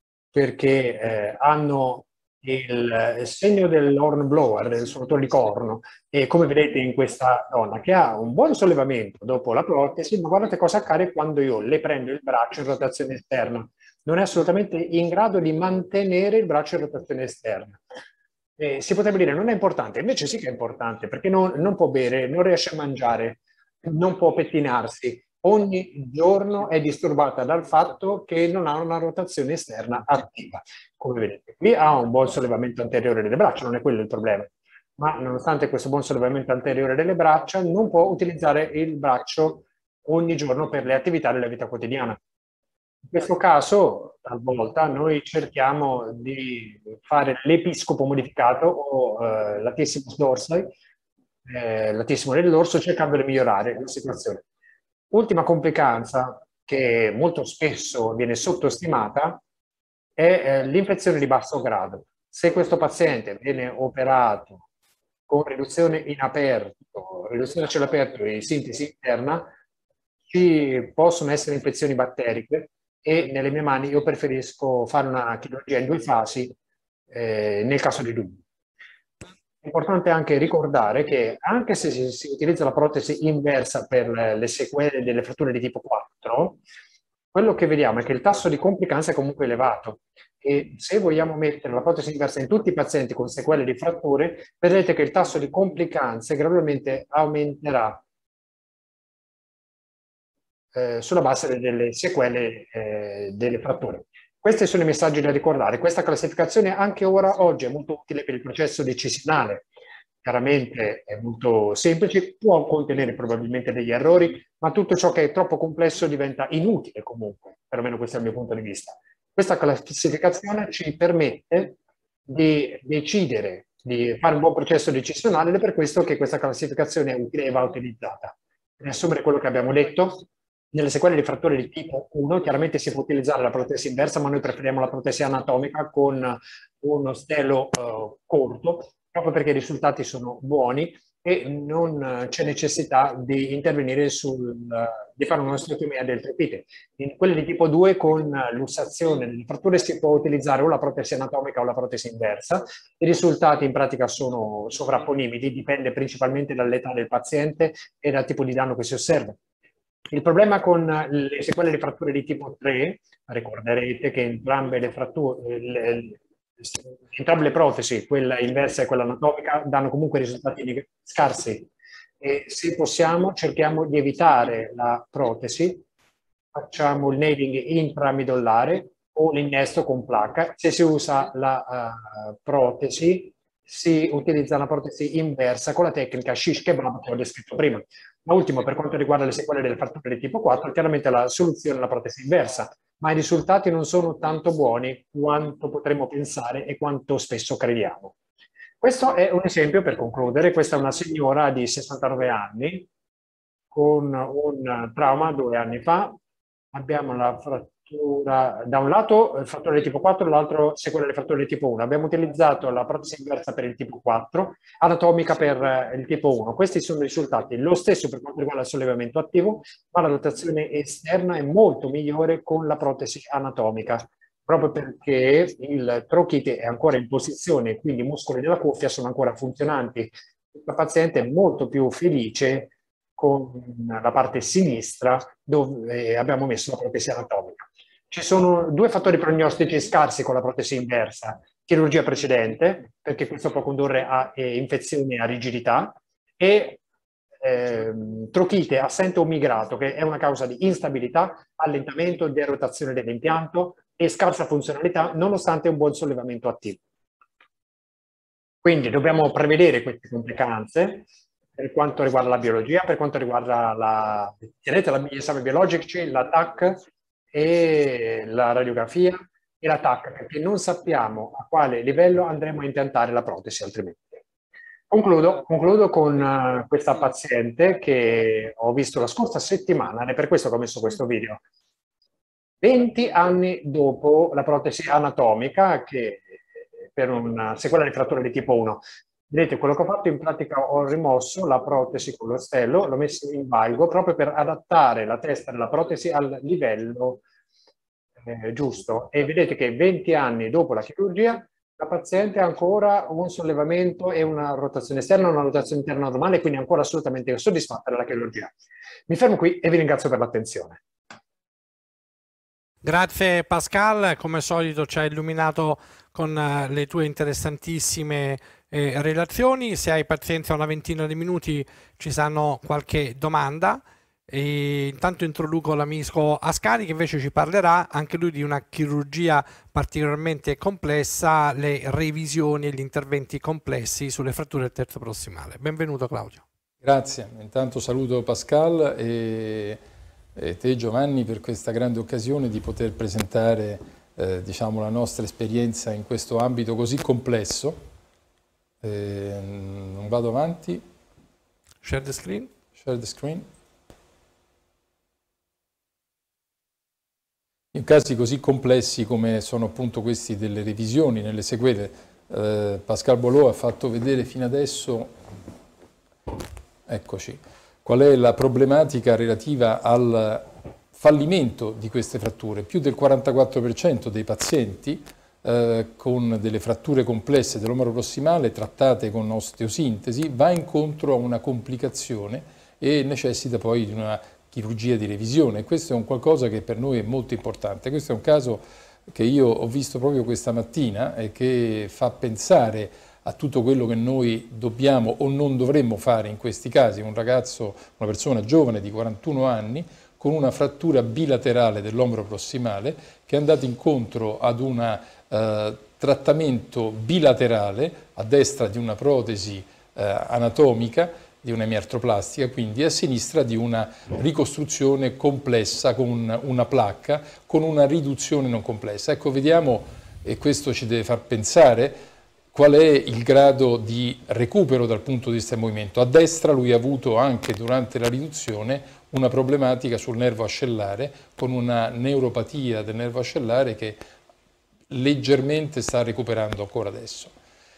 perché hanno il segno dell'hornblower, del suonatore di corno, e come vedete in questa donna che ha un buon sollevamento dopo la protesi, ma guardate cosa accade quando io le prendo il braccio in rotazione esterna. Non è assolutamente in grado di mantenere il braccio in rotazione esterna. Si potrebbe dire non è importante, invece sì che è importante, perché non può bere, non riesce a mangiare, non può pettinarsi. Ogni giorno è disturbata dal fatto che non ha una rotazione esterna attiva. Come vedete, qui ha un buon sollevamento anteriore delle braccia, non è quello il problema. Ma nonostante questo buon sollevamento anteriore delle braccia, non può utilizzare il braccio ogni giorno per le attività della vita quotidiana. In questo caso, talvolta, noi cerchiamo di fare l'episcopo modificato o latissimus dorsi, latissimo nell'orso, cercando di migliorare la situazione. Ultima complicanza che molto spesso viene sottostimata è l'infezione di basso grado. Se questo paziente viene operato con riduzione in aperto, riduzione a cielo aperto e sintesi interna, ci possono essere infezioni batteriche e nelle mie mani io preferisco fare una chirurgia in 2 fasi nel caso di dubbio. È importante anche ricordare che anche se si utilizza la protesi inversa per le sequele delle fratture di tipo 4, quello che vediamo è che il tasso di complicanza è comunque elevato e se vogliamo mettere la protesi inversa in tutti i pazienti con sequele di fratture, vedrete che il tasso di complicanze gradualmente aumenterà sulla base delle sequele delle fratture. Questi sono i messaggi da ricordare. Questa classificazione anche oggi è molto utile per il processo decisionale. Chiaramente è molto semplice, può contenere probabilmente degli errori, ma tutto ciò che è troppo complesso diventa inutile comunque, perlomeno questo è il mio punto di vista. Questa classificazione ci permette di decidere, di fare un buon processo decisionale ed è per questo che questa classificazione è utile e va utilizzata. Per riassumere quello che abbiamo detto, nelle sequele di fratture di tipo 1 chiaramente si può utilizzare la protesi inversa, ma noi preferiamo la protesi anatomica con uno stelo corto, proprio perché i risultati sono buoni e non c'è necessità di intervenire di fare un'osteotomia del trepite. In quelle di tipo 2 con lussazione delle fratture si può utilizzare o la protesi anatomica o la protesi inversa. I risultati in pratica sono sovrapponibili, dipende principalmente dall'età del paziente e dal tipo di danno che si osserva. Il problema con le sequele di fratture di tipo 3, ricorderete che entrambe le protesi, quella inversa e quella anatomica, danno comunque risultati scarsi e se possiamo cerchiamo di evitare la protesi, facciamo il nailing intramidollare o l'innesto con placca. Se si usa la protesi, si utilizza una protesi inversa con la tecnica shish kebab che ho descritto prima. Ma ultimo, per quanto riguarda le sequele delle fratture di tipo 4, chiaramente la soluzione è la protesi inversa, ma i risultati non sono tanto buoni quanto potremmo pensare e quanto spesso crediamo. Questo è un esempio per concludere. Questa è una signora di 69 anni con un trauma 2 anni fa. Abbiamo la frattura, da un lato il fattore di tipo 4, dall'altro sequela delle fratture di tipo 1. Abbiamo utilizzato la protesi inversa per il tipo 4, anatomica per il tipo 1. Questi sono i risultati. Lo stesso per quanto riguarda il sollevamento attivo, ma la dotazione esterna è molto migliore con la protesi anatomica, proprio perché il trochite è ancora in posizione, quindi i muscoli della cuffia sono ancora funzionanti. Il paziente è molto più felice con la parte sinistra dove abbiamo messo la protesi anatomica. Ci sono 2 fattori prognostici scarsi con la protesi inversa: chirurgia precedente, perché questo può condurre a infezioni e a rigidità, e trochite assente o migrato, che è una causa di instabilità, allentamento, derotazione dell'impianto e scarsa funzionalità, nonostante un buon sollevamento attivo. Quindi dobbiamo prevedere queste complicanze per quanto riguarda la biologia, per quanto riguarda gli esami biologici, la TAC e la radiografia e la TAC, perché non sappiamo a quale livello andremo a impiantare la protesi altrimenti. Concludo con questa paziente che ho visto la scorsa settimana, ed è per questo che ho messo questo video. 20 anni dopo la protesi anatomica, che per una sequela di frattura di tipo 1. Vedete, quello che ho fatto in pratica ho rimosso la protesi con lo stello, l'ho messo in valgo proprio per adattare la testa della protesi al livello giusto. E vedete che 20 anni dopo la chirurgia la paziente ha ancora un sollevamento e una rotazione esterna, una rotazione interna normale, quindi ancora assolutamente soddisfatta della chirurgia. Mi fermo qui e vi ringrazio per l'attenzione. Grazie Pascal, come al solito ci hai illuminato con le tue interessantissime relazioni. Se hai pazienza una ventina di minuti ci saranno qualche domanda. E intanto introduco l'amico Ascani che invece ci parlerà anche lui di una chirurgia particolarmente complessa, le revisioni e gli interventi complessi sulle fratture del terzo prossimale. Benvenuto Claudio. Grazie, intanto saluto Pascal e e te Giovanni per questa grande occasione di poter presentare diciamo, la nostra esperienza in questo ambito così complesso. Non vado avanti. Share the screen. Share the screen. In casi così complessi come sono appunto questi delle revisioni nelle sequele, Pascal Boileau ha fatto vedere fino adesso, eccoci, qual è la problematica relativa al fallimento di queste fratture. Più del 44% dei pazienti con delle fratture complesse dell'omero prossimale trattate con osteosintesi va incontro a una complicazione e necessita poi di una chirurgia di revisione. Questo è un qualcosa che per noi è molto importante. Questo è un caso che io ho visto proprio questa mattina e che fa pensare a tutto quello che noi dobbiamo o non dovremmo fare in questi casi. Un ragazzo, una persona giovane di 41 anni con una frattura bilaterale dell'omero prossimale che è andato incontro ad un trattamento bilaterale a destra di una protesi anatomica, di un'emiartroplastica, quindi a sinistra di una ricostruzione complessa con una placca, con una riduzione non complessa. Ecco, vediamo, e questo ci deve far pensare, qual è il grado di recupero dal punto di vista del movimento. A destra lui ha avuto anche durante la riduzione una problematica sul nervo ascellare, con una neuropatia del nervo ascellare che leggermente sta recuperando ancora adesso.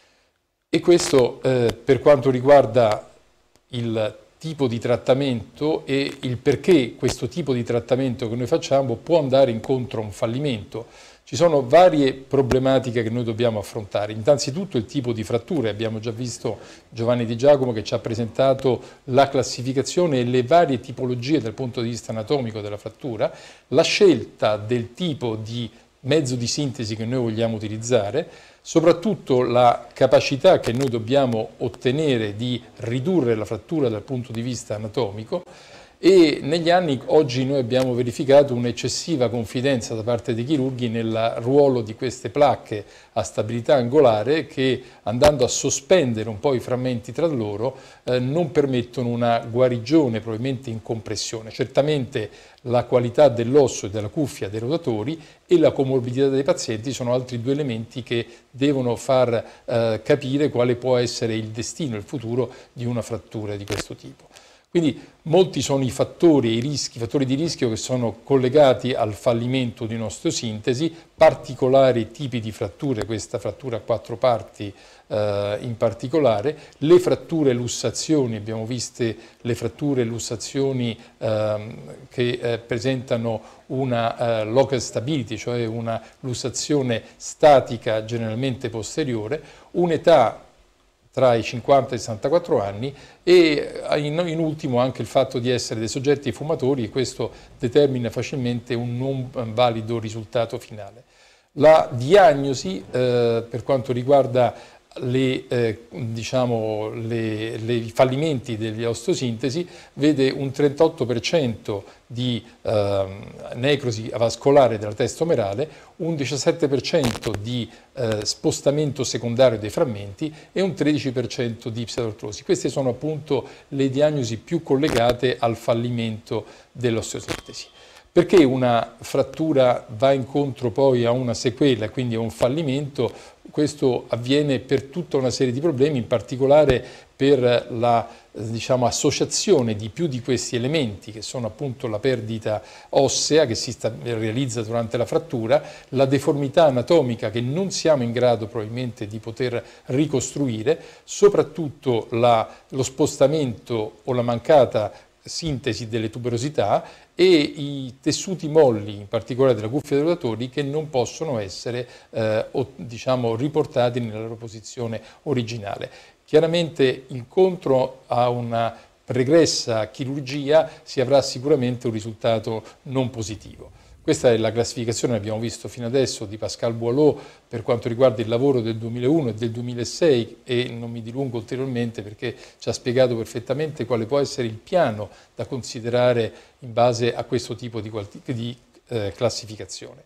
E questo per quanto riguarda il tipo di trattamento e il perché questo tipo di trattamento che noi facciamo può andare incontro a un fallimento. Ci sono varie problematiche che noi dobbiamo affrontare. Innanzitutto il tipo di fratture. Abbiamo già visto Giovanni Di Giacomo che ci ha presentato la classificazione e le varie tipologie dal punto di vista anatomico della frattura, la scelta del tipo di mezzo di sintesi che noi vogliamo utilizzare, soprattutto la capacità che noi dobbiamo ottenere di ridurre la frattura dal punto di vista anatomico. E negli anni oggi noi abbiamo verificato un'eccessiva confidenza da parte dei chirurghi nel ruolo di queste placche a stabilità angolare che, andando a sospendere un po' i frammenti tra loro, non permettono una guarigione probabilmente in compressione. Certamente la qualità dell'osso e della cuffia dei rotatori e la comorbidità dei pazienti sono altri due elementi che devono far capire quale può essere il destino, il futuro di una frattura di questo tipo. Quindi molti sono i fattori di rischio che sono collegati al fallimento di un'osteosintesi, particolari tipi di fratture, questa frattura a 4 parti in particolare, le fratture lussazioni, abbiamo viste le fratture lussazioni che presentano una local stability, cioè una lussazione statica generalmente posteriore, un'età tra i 50 e i 64 anni e in ultimo anche il fatto di essere dei soggetti fumatori, e questo determina facilmente un non valido risultato finale. La diagnosi per quanto riguarda i fallimenti delle osteosintesi vede un 38% di necrosi vascolare della testa omerale, un 17% di spostamento secondario dei frammenti e un 13% di pseudartrosi. Queste sono appunto le diagnosi più collegate al fallimento dell'osteosintesi. Perché una frattura va incontro poi a una sequela, quindi a un fallimento? Questo avviene per tutta una serie di problemi, in particolare per la associazione di più di questi elementi, che sono appunto la perdita ossea che si realizza durante la frattura, la deformità anatomica che non siamo in grado probabilmente di poter ricostruire, soprattutto lo spostamento o la mancata sintesi delle tuberosità e i tessuti molli, in particolare della cuffia dei rotatori, che non possono essere riportati nella loro posizione originale. Chiaramente incontro a una pregressa chirurgia si avrà sicuramente un risultato non positivo. Questa è la classificazione che abbiamo visto fino adesso di Pascal Boileau per quanto riguarda il lavoro del 2001 e del 2006 e non mi dilungo ulteriormente perché ci ha spiegato perfettamente quale può essere il piano da considerare in base a questo tipo di classificazione.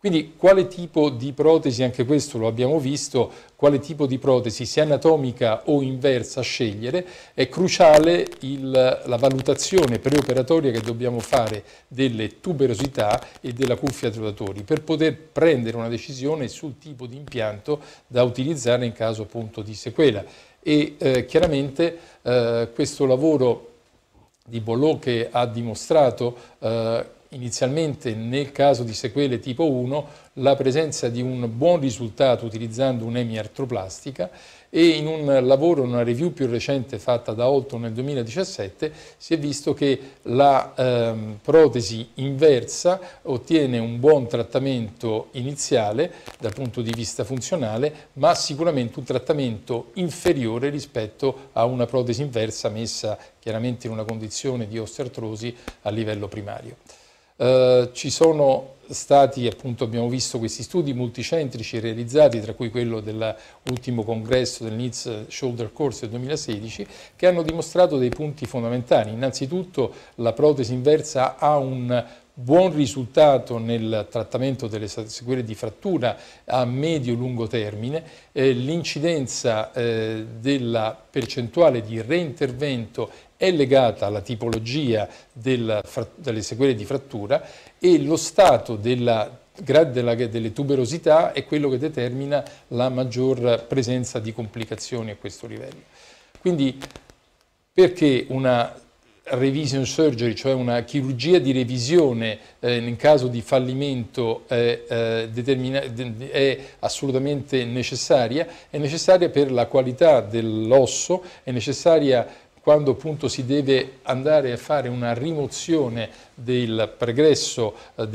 Quindi quale tipo di protesi, anche questo lo abbiamo visto, quale tipo di protesi, sia anatomica o inversa, scegliere, è cruciale la valutazione preoperatoria che dobbiamo fare delle tuberosità e della cuffia dei rotatori per poter prendere una decisione sul tipo di impianto da utilizzare in caso appunto di sequela. E chiaramente questo lavoro di Boileau, che ha dimostrato inizialmente nel caso di sequele tipo 1 la presenza di un buon risultato utilizzando un'emiartroplastica, e in un lavoro, in una review più recente fatta da Holton nel 2017, si è visto che la protesi inversa ottiene un buon trattamento iniziale dal punto di vista funzionale, ma sicuramente un trattamento inferiore rispetto a una protesi inversa messa chiaramente in una condizione di osteoartrosi a livello primario. Ci sono stati, appunto, abbiamo visto questi studi multicentrici realizzati, tra cui quello dell'ultimo congresso del Knees Shoulder Course del 2016, che hanno dimostrato dei punti fondamentali. Innanzitutto la protesi inversa ha un buon risultato nel trattamento delle sequele di frattura a medio-lungo termine, l'incidenza della percentuale di reintervento è legata alla tipologia delle sequele di frattura, e lo stato delle tuberosità è quello che determina la maggior presenza di complicazioni a questo livello. Quindi perché una revision surgery, cioè una chirurgia di revisione in caso di fallimento è assolutamente necessaria? È necessaria per la qualità dell'osso, è necessaria quando appunto si deve andare a fare una rimozione del pregresso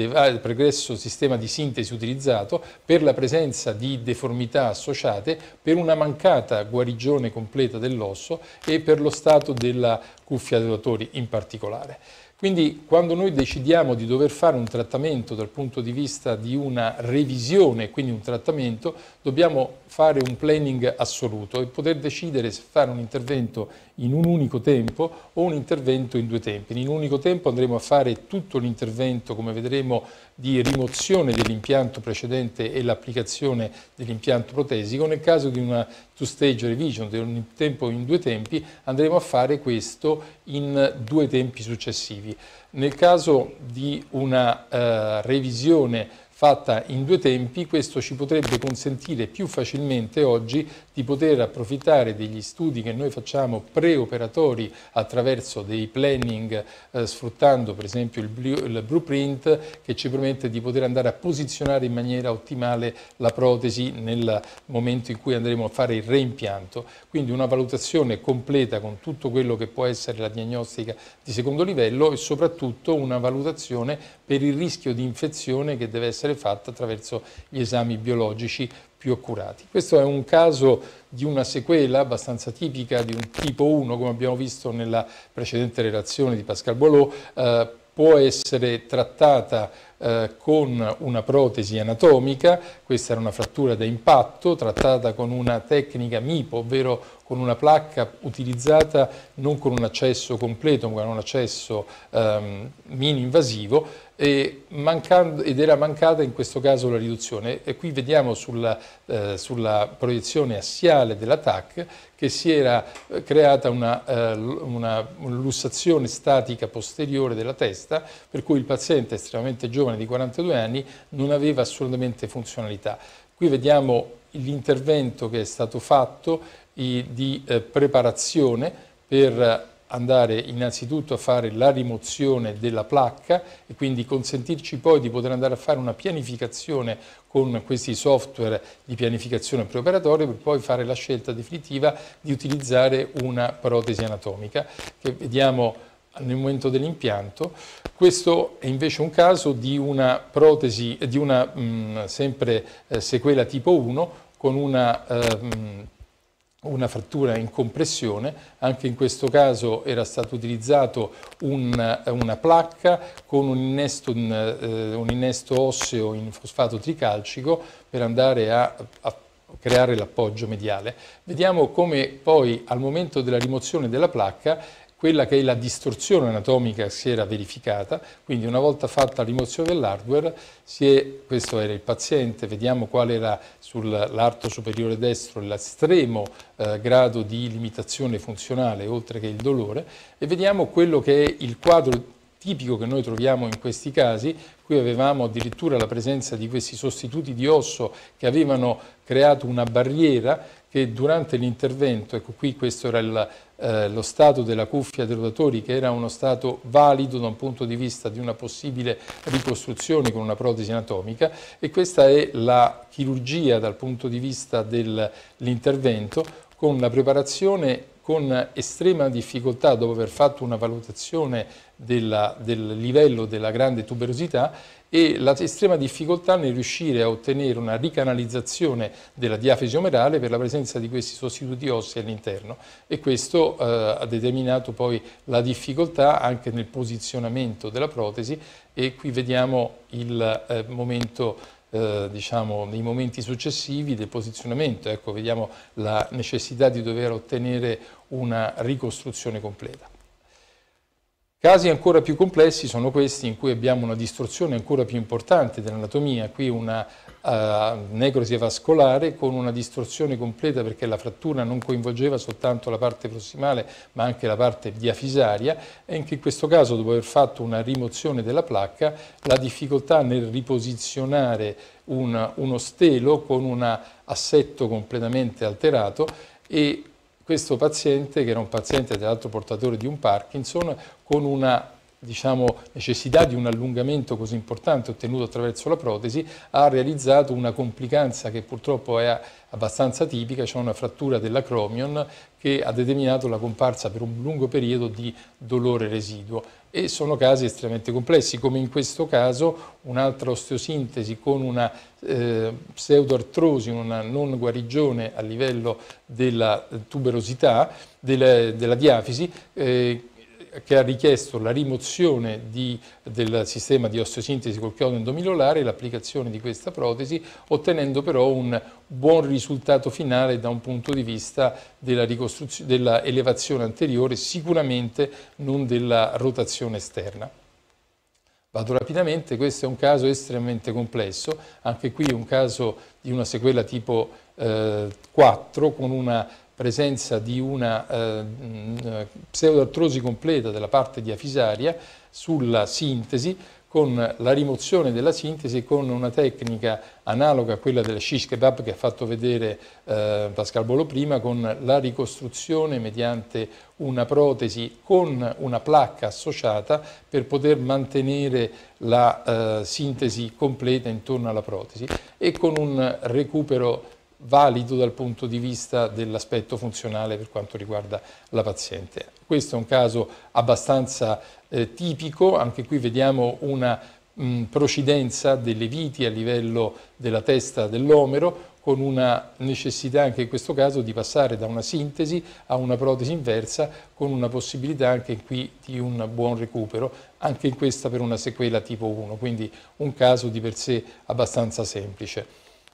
sistema di sintesi utilizzato, per la presenza di deformità associate, per una mancata guarigione completa dell'osso e per lo stato della cuffia dei rotatori in particolare. Quindi quando noi decidiamo di dover fare un trattamento dal punto di vista di una revisione, quindi un trattamento, dobbiamo fare un planning assoluto e poter decidere se fare un intervento in un unico tempo o un intervento in 2 tempi. In un unico tempo andremo a fare tutto l'intervento, come vedremo, di rimozione dell'impianto precedente e l'applicazione dell'impianto protesico. Nel caso di una two-stage revision, di un tempo in 2 tempi, andremo a fare questo in 2 tempi successivi. Nel caso di una revisione fatta in 2 tempi, questo ci potrebbe consentire più facilmente oggi di poter approfittare degli studi che noi facciamo preoperatori attraverso dei planning, sfruttando per esempio il blueprint, che ci permette di poter andare a posizionare in maniera ottimale la protesi nel momento in cui andremo a fare il reimpianto. Quindi una valutazione completa con tutto quello che può essere la diagnostica di secondo livello, e soprattutto una valutazione per il rischio di infezione che deve essere fatta attraverso gli esami biologici più accurati. Questo è un caso di una sequela abbastanza tipica di un tipo 1, come abbiamo visto nella precedente relazione di Pascal Boileau. Può essere trattata con una protesi anatomica. Questa era una frattura da impatto trattata con una tecnica MIPO, ovvero con una placca utilizzata non con un accesso completo, ma con un accesso mini-invasivo, ed era mancata in questo caso la riduzione. E qui vediamo sulla proiezione assiale della TAC che si era creata una lussazione statica posteriore della testa, per cui il paziente estremamente giovane di 42 anni non aveva assolutamente funzionalità. Qui vediamo l'intervento che è stato fatto di preparazione per andare innanzitutto a fare la rimozione della placca e quindi consentirci poi di poter andare a fare una pianificazione con questi software di pianificazione preoperatoria, per poi fare la scelta definitiva di utilizzare una protesi anatomica che vediamo nel momento dell'impianto. Questo è invece un caso di una protesi, di una sempre sequela tipo 1 con una frattura in compressione. Anche in questo caso era stato utilizzato una placca con un innesto osseo in fosfato tricalcico per andare a creare l'appoggio mediale. Vediamo come poi al momento della rimozione della placca quella che è la distorsione anatomica che si era verificata, quindi una volta fatta la rimozione dell'hardware, questo era il paziente, vediamo qual era sull'arto superiore destro l'estremo grado di limitazione funzionale oltre che il dolore, e vediamo quello che è il quadro tipico che noi troviamo in questi casi. Qui avevamo addirittura la presenza di questi sostituti di osso che avevano creato una barriera che durante l'intervento, ecco qui questo era lo stato della cuffia dei rotatori, che era uno stato valido da un punto di vista di una possibile ricostruzione con una protesi anatomica, e questa è la chirurgia dal punto di vista dell'intervento, con la preparazione con estrema difficoltà dopo aver fatto una valutazione del livello della grande tuberosità e la estrema difficoltà nel riuscire a ottenere una ricanalizzazione della diafisi omerale per la presenza di questi sostituti ossei all'interno, e questo ha determinato poi la difficoltà anche nel posizionamento della protesi, e qui vediamo il momento diciamo nei momenti successivi del posizionamento. Ecco, vediamo la necessità di dover ottenere una ricostruzione completa. Casi ancora più complessi sono questi in cui abbiamo una distorsione ancora più importante dell'anatomia, qui una necrosi vascolare con una distorsione completa, perché la frattura non coinvolgeva soltanto la parte prossimale ma anche la parte diafisaria, e anche in questo caso, dopo aver fatto una rimozione della placca, la difficoltà nel riposizionare uno stelo con un assetto completamente alterato, e questo paziente, che era un paziente tra l'altro portatore di un Parkinson, con una necessità di un allungamento così importante ottenuto attraverso la protesi, ha realizzato una complicanza che purtroppo è abbastanza tipica, cioè una frattura dell'acromion che ha determinato la comparsa per un lungo periodo di dolore residuo. E sono casi estremamente complessi, come in questo caso un'altra osteosintesi con una pseudoartrosi, una non guarigione a livello della tuberosità, della diafisi, che ha richiesto la rimozione del sistema di osteosintesi col chiodo endomiolare e l'applicazione di questa protesi, ottenendo però un buon risultato finale da un punto di vista della elevazione anteriore, sicuramente non della rotazione esterna. Vado rapidamente, questo è un caso estremamente complesso, anche qui un caso di una sequela tipo 4 con una presenza di una pseudoartrosi completa della parte diafisaria sulla sintesi, con la rimozione della sintesi e con una tecnica analoga a quella del shish kebab che ha fatto vedere Pascal Bolo prima, con la ricostruzione mediante una protesi con una placca associata per poter mantenere la sintesi completa intorno alla protesi, e con un recupero valido dal punto di vista dell'aspetto funzionale per quanto riguarda la paziente. Questo è un caso abbastanza tipico, anche qui vediamo una procidenza delle viti a livello della testa dell'omero, con una necessità anche in questo caso di passare da una sintesi a una protesi inversa, con una possibilità anche qui di un buon recupero, anche in questa per una sequela tipo 1, quindi un caso di per sé abbastanza semplice.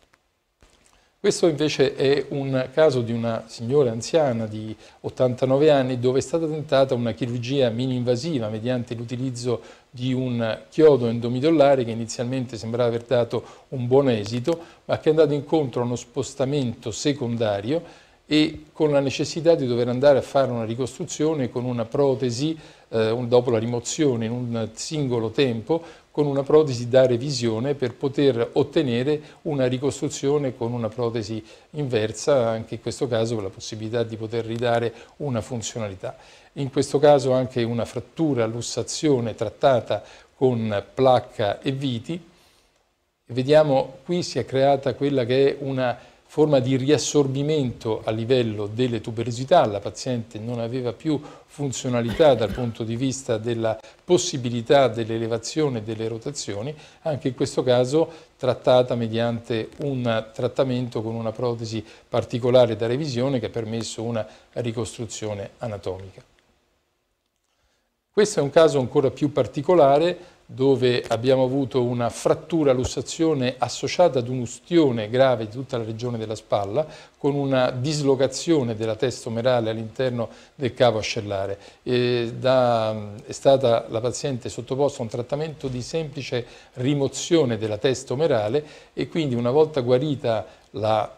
Questo invece è un caso di una signora anziana di 89 anni dove è stata tentata una chirurgia mini-invasiva mediante l'utilizzo di un chiodo endomidollare che inizialmente sembrava aver dato un buon esito, ma che è andato incontro a uno spostamento secondario e con la necessità di dover andare a fare una ricostruzione con una protesi dopo la rimozione in un singolo tempo, con una protesi da revisione per poter ottenere una ricostruzione con una protesi inversa, anche in questo caso con la possibilità di poter ridare una funzionalità. In questo caso anche una frattura, lussazione trattata con placca e viti. Vediamo qui si è creata quella che è una forma di riassorbimento a livello delle tuberosità, la paziente non aveva più funzionalità dal punto di vista della possibilità dell'elevazione e delle rotazioni, anche in questo caso trattata mediante un trattamento con una protesi particolare da revisione che ha permesso una ricostruzione anatomica. Questo è un caso ancora più particolare dove abbiamo avuto una frattura lussazione associata ad un'ustione grave di tutta la regione della spalla, con una dislocazione della testa omerale all'interno del cavo ascellare. È stata la paziente sottoposta a un trattamento di semplice rimozione della testa omerale e quindi una volta guarita la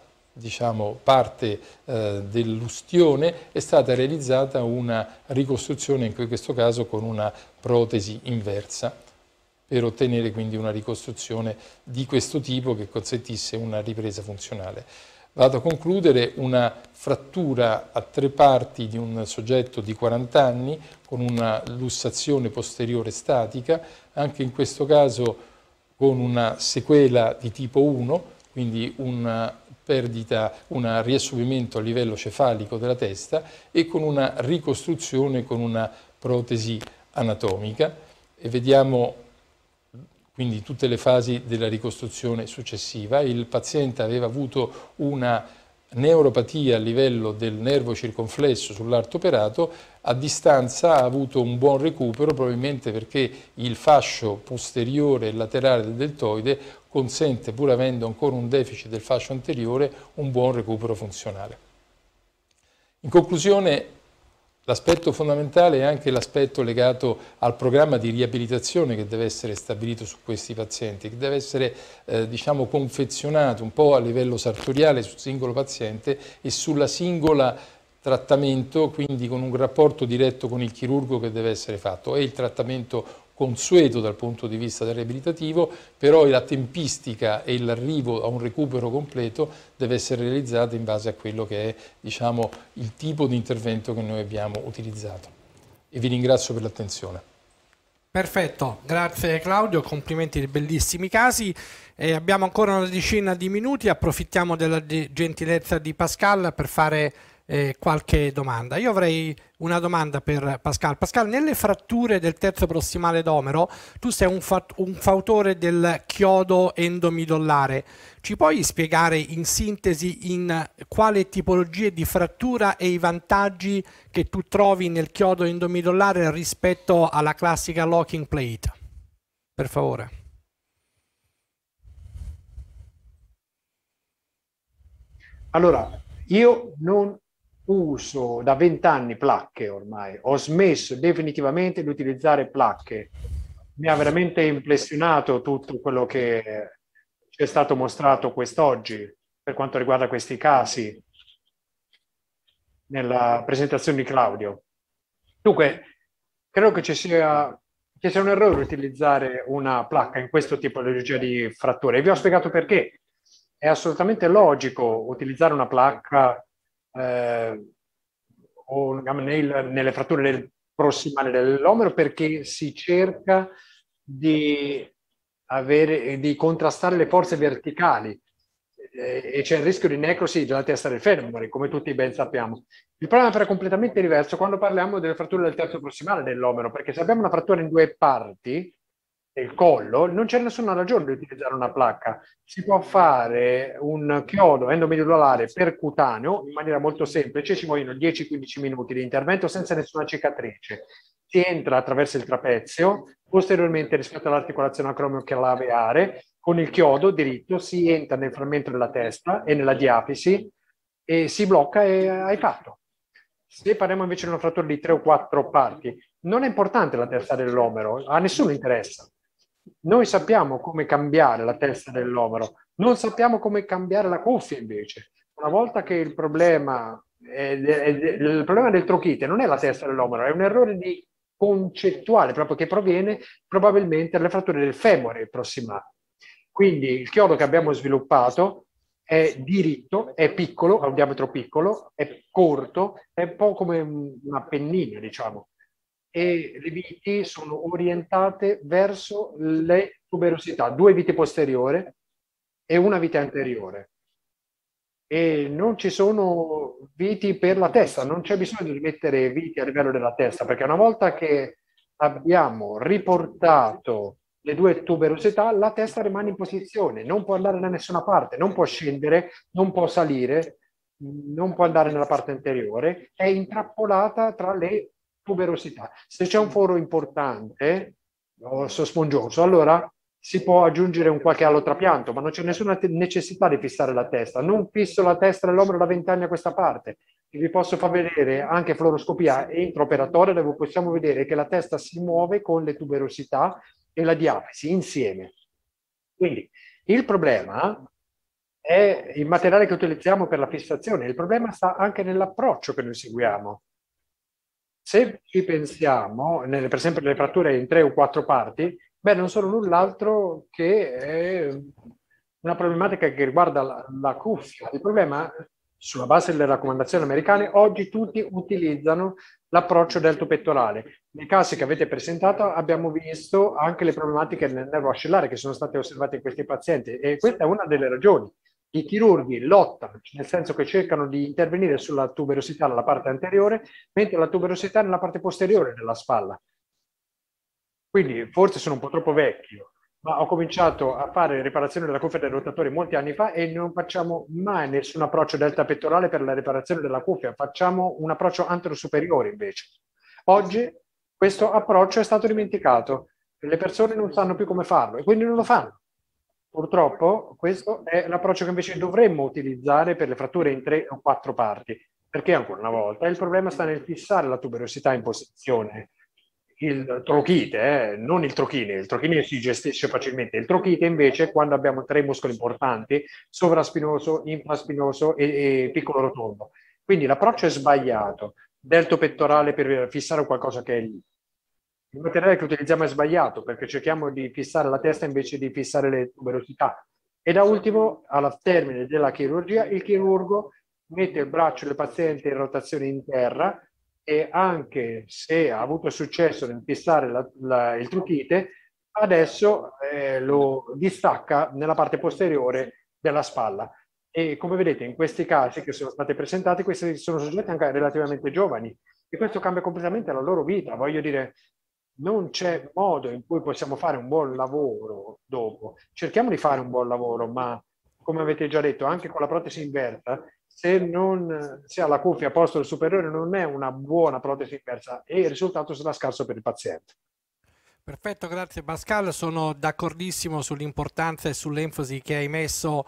parte dell'ustione è stata realizzata una ricostruzione, in questo caso con una protesi inversa, per ottenere quindi una ricostruzione di questo tipo che consentisse una ripresa funzionale. Vado a concludere: una frattura a 3 parti di un soggetto di 40 anni con una lussazione posteriore statica, anche in questo caso con una sequela di tipo 1, quindi una perdita, un riassumimento a livello cefalico della testa e con una ricostruzione con una protesi anatomica, e vediamo quindi tutte le fasi della ricostruzione successiva. Il paziente aveva avuto una neuropatia a livello del nervo circonflesso sull'arto operato, a distanza ha avuto un buon recupero, probabilmente perché il fascio posteriore e laterale del deltoide consente, pur avendo ancora un deficit del fascio anteriore, un buon recupero funzionale. In conclusione, l'aspetto fondamentale è anche l'aspetto legato al programma di riabilitazione che deve essere stabilito su questi pazienti, che deve essere confezionato un po' a livello sartoriale sul singolo paziente e sulla singola trattamento, quindi con un rapporto diretto con il chirurgo che deve essere fatto. È il trattamento consueto dal punto di vista del riabilitativo, però la tempistica e l'arrivo a un recupero completo deve essere realizzata in base a quello che è il tipo di intervento che noi abbiamo utilizzato. E vi ringrazio per l'attenzione. Perfetto, grazie Claudio, complimenti dei bellissimi casi. Abbiamo ancora una decina di minuti, approfittiamo della gentilezza di Pascal per fare qualche domanda. Io avrei una domanda per Pascal. Pascal, nelle fratture del terzo prossimale d'omero, tu sei un fautore del chiodo endomidollare. Ci puoi spiegare in sintesi in quale tipologie di frattura e i vantaggi che tu trovi nel chiodo endomidollare rispetto alla classica locking plate? Per favore. Allora, io non uso da 20 anni placche ormai, ho smesso definitivamente di utilizzare placche. Mi ha veramente impressionato tutto quello che ci è stato mostrato quest'oggi per quanto riguarda questi casi nella presentazione di Claudio. Dunque, credo che ci sia un errore utilizzare una placca in questo tipo di fratture. E vi ho spiegato perché. È assolutamente logico utilizzare una placca nelle fratture del prossimale dell'omero, perché si cerca di contrastare le forze verticali e c'è il rischio di necrosi della testa del femore, come tutti ben sappiamo. Il problema però è completamente diverso quando parliamo delle fratture del terzo prossimale dell'omero, perché se abbiamo una frattura in 2 parti del collo, non c'è nessuna ragione di utilizzare una placca. Si può fare un chiodo endomedullare percutaneo in maniera molto semplice, ci vogliono 10-15 minuti di intervento senza nessuna cicatrice. Si entra attraverso il trapezio, posteriormente rispetto all'articolazione acromioclaviare, con il chiodo diritto si entra nel frammento della testa e nella diafisi e si blocca e hai fatto. Se parliamo invece di una frattura di 3 o 4 parti, non è importante la testa dell'omero, a nessuno interessa. Noi sappiamo come cambiare la testa dell'omero, non sappiamo come cambiare la cuffia invece. Una volta che il problema del trochite non è la testa dell'omero, è un errore concettuale proprio che proviene probabilmente dalle fratture del femore prossimale. Quindi il chiodo che abbiamo sviluppato è diritto, è piccolo, ha un diametro piccolo, è corto, è un po' come una pennina, diciamo. E le viti sono orientate verso le tuberosità, 2 viti posteriori e una vite anteriore. E non ci sono viti per la testa, non c'è bisogno di mettere viti a livello della testa, perché una volta che abbiamo riportato le 2 tuberosità, la testa rimane in posizione, non può andare da nessuna parte, non può scendere, non può salire, non può andare nella parte anteriore, è intrappolata tra le tuberosità. Se c'è un foro importante, osso spongioso, allora si può aggiungere un qualche altro trapianto, ma non c'è nessuna necessità di fissare la testa. Non fisso la testa dell'omero da 20 anni a questa parte. Vi posso far vedere anche fluoroscopia intraoperatoria, dove possiamo vedere che la testa si muove con le tuberosità e la diafisi insieme. Quindi il problema è il materiale che utilizziamo per la fissazione, il problema sta anche nell'approccio che noi seguiamo. Se ci pensiamo, per esempio nelle fratture in 3 o 4 parti, beh, non sono null'altro che una problematica che riguarda la cuffia. Il problema, sulla base delle raccomandazioni americane, oggi tutti utilizzano l'approccio delto-pettorale. Nei casi che avete presentato abbiamo visto anche le problematiche nel nervo ascellare che sono state osservate in questi pazienti e questa è una delle ragioni. I chirurghi lottano, nel senso che cercano di intervenire sulla tuberosità nella parte anteriore, mentre la tuberosità è nella parte posteriore della spalla. Quindi forse sono un po' troppo vecchio, ma ho cominciato a fare riparazione della cuffia dei rotatori molti anni fa e non facciamo mai nessun approccio delta pettorale per la riparazione della cuffia, facciamo un approccio antero-superiore invece. Oggi questo approccio è stato dimenticato, le persone non sanno più come farlo e quindi non lo fanno. Purtroppo questo è l'approccio che invece dovremmo utilizzare per le fratture in 3 o 4 parti, perché ancora una volta il problema sta nel fissare la tuberosità in posizione. Il trochite, non il trochine si gestisce facilmente, il trochite invece quando abbiamo 3 muscoli importanti, sovraspinoso, infraspinoso e piccolo rotondo. Quindi l'approccio è sbagliato, delto pettorale per fissare qualcosa che è lì. Il materiale che utilizziamo è sbagliato perché cerchiamo di fissare la testa invece di fissare le tuberosità. E da ultimo, alla termine della chirurgia, il chirurgo mette il braccio del paziente in rotazione in terra e anche se ha avuto successo nel fissare il trochite, adesso lo distacca nella parte posteriore della spalla. E come vedete in questi casi che sono stati presentati, questi sono soggetti anche relativamente giovani e questo cambia completamente la loro vita. Voglio dire, non c'è modo in cui possiamo fare un buon lavoro dopo. Cerchiamo di fare un buon lavoro, ma come avete già detto, anche con la protesi inversa, se non si ha la cuffia a posto del superiore non è una buona protesi inversa e il risultato sarà scarso per il paziente. Perfetto, grazie Pascal, sono d'accordissimo sull'importanza e sull'enfasi che hai messo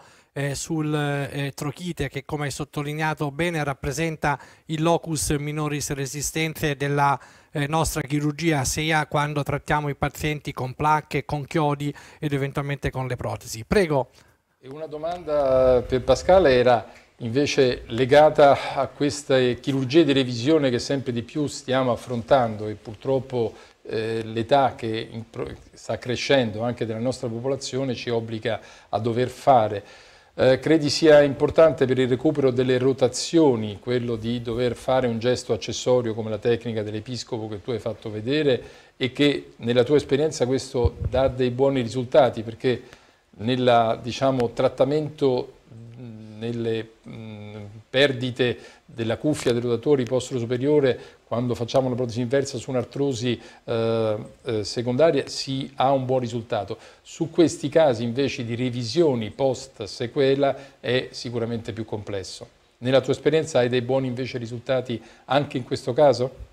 sul trochite che, come hai sottolineato bene, rappresenta il locus minoris resistenze della nostra chirurgia, sia quando trattiamo i pazienti con placche, con chiodi ed eventualmente con le protesi. Prego. E una domanda per Pascal era invece legata a queste chirurgie di revisione che sempre di più stiamo affrontando e purtroppo l'età che sta crescendo anche della nostra popolazione ci obbliga a dover fare. Credi sia importante per il recupero delle rotazioni quello di dover fare un gesto accessorio come la tecnica dell'episcopo che tu hai fatto vedere e che nella tua esperienza questo dà dei buoni risultati perché nel diciamo, trattamento nelle perdite della cuffia dei rotatori postero-superiore quando facciamo una protesi inversa su un'artrosi secondaria si ha un buon risultato. Su questi casi invece di revisioni post-sequela è sicuramente più complesso. Nella tua esperienza hai dei buoni invece risultati anche in questo caso?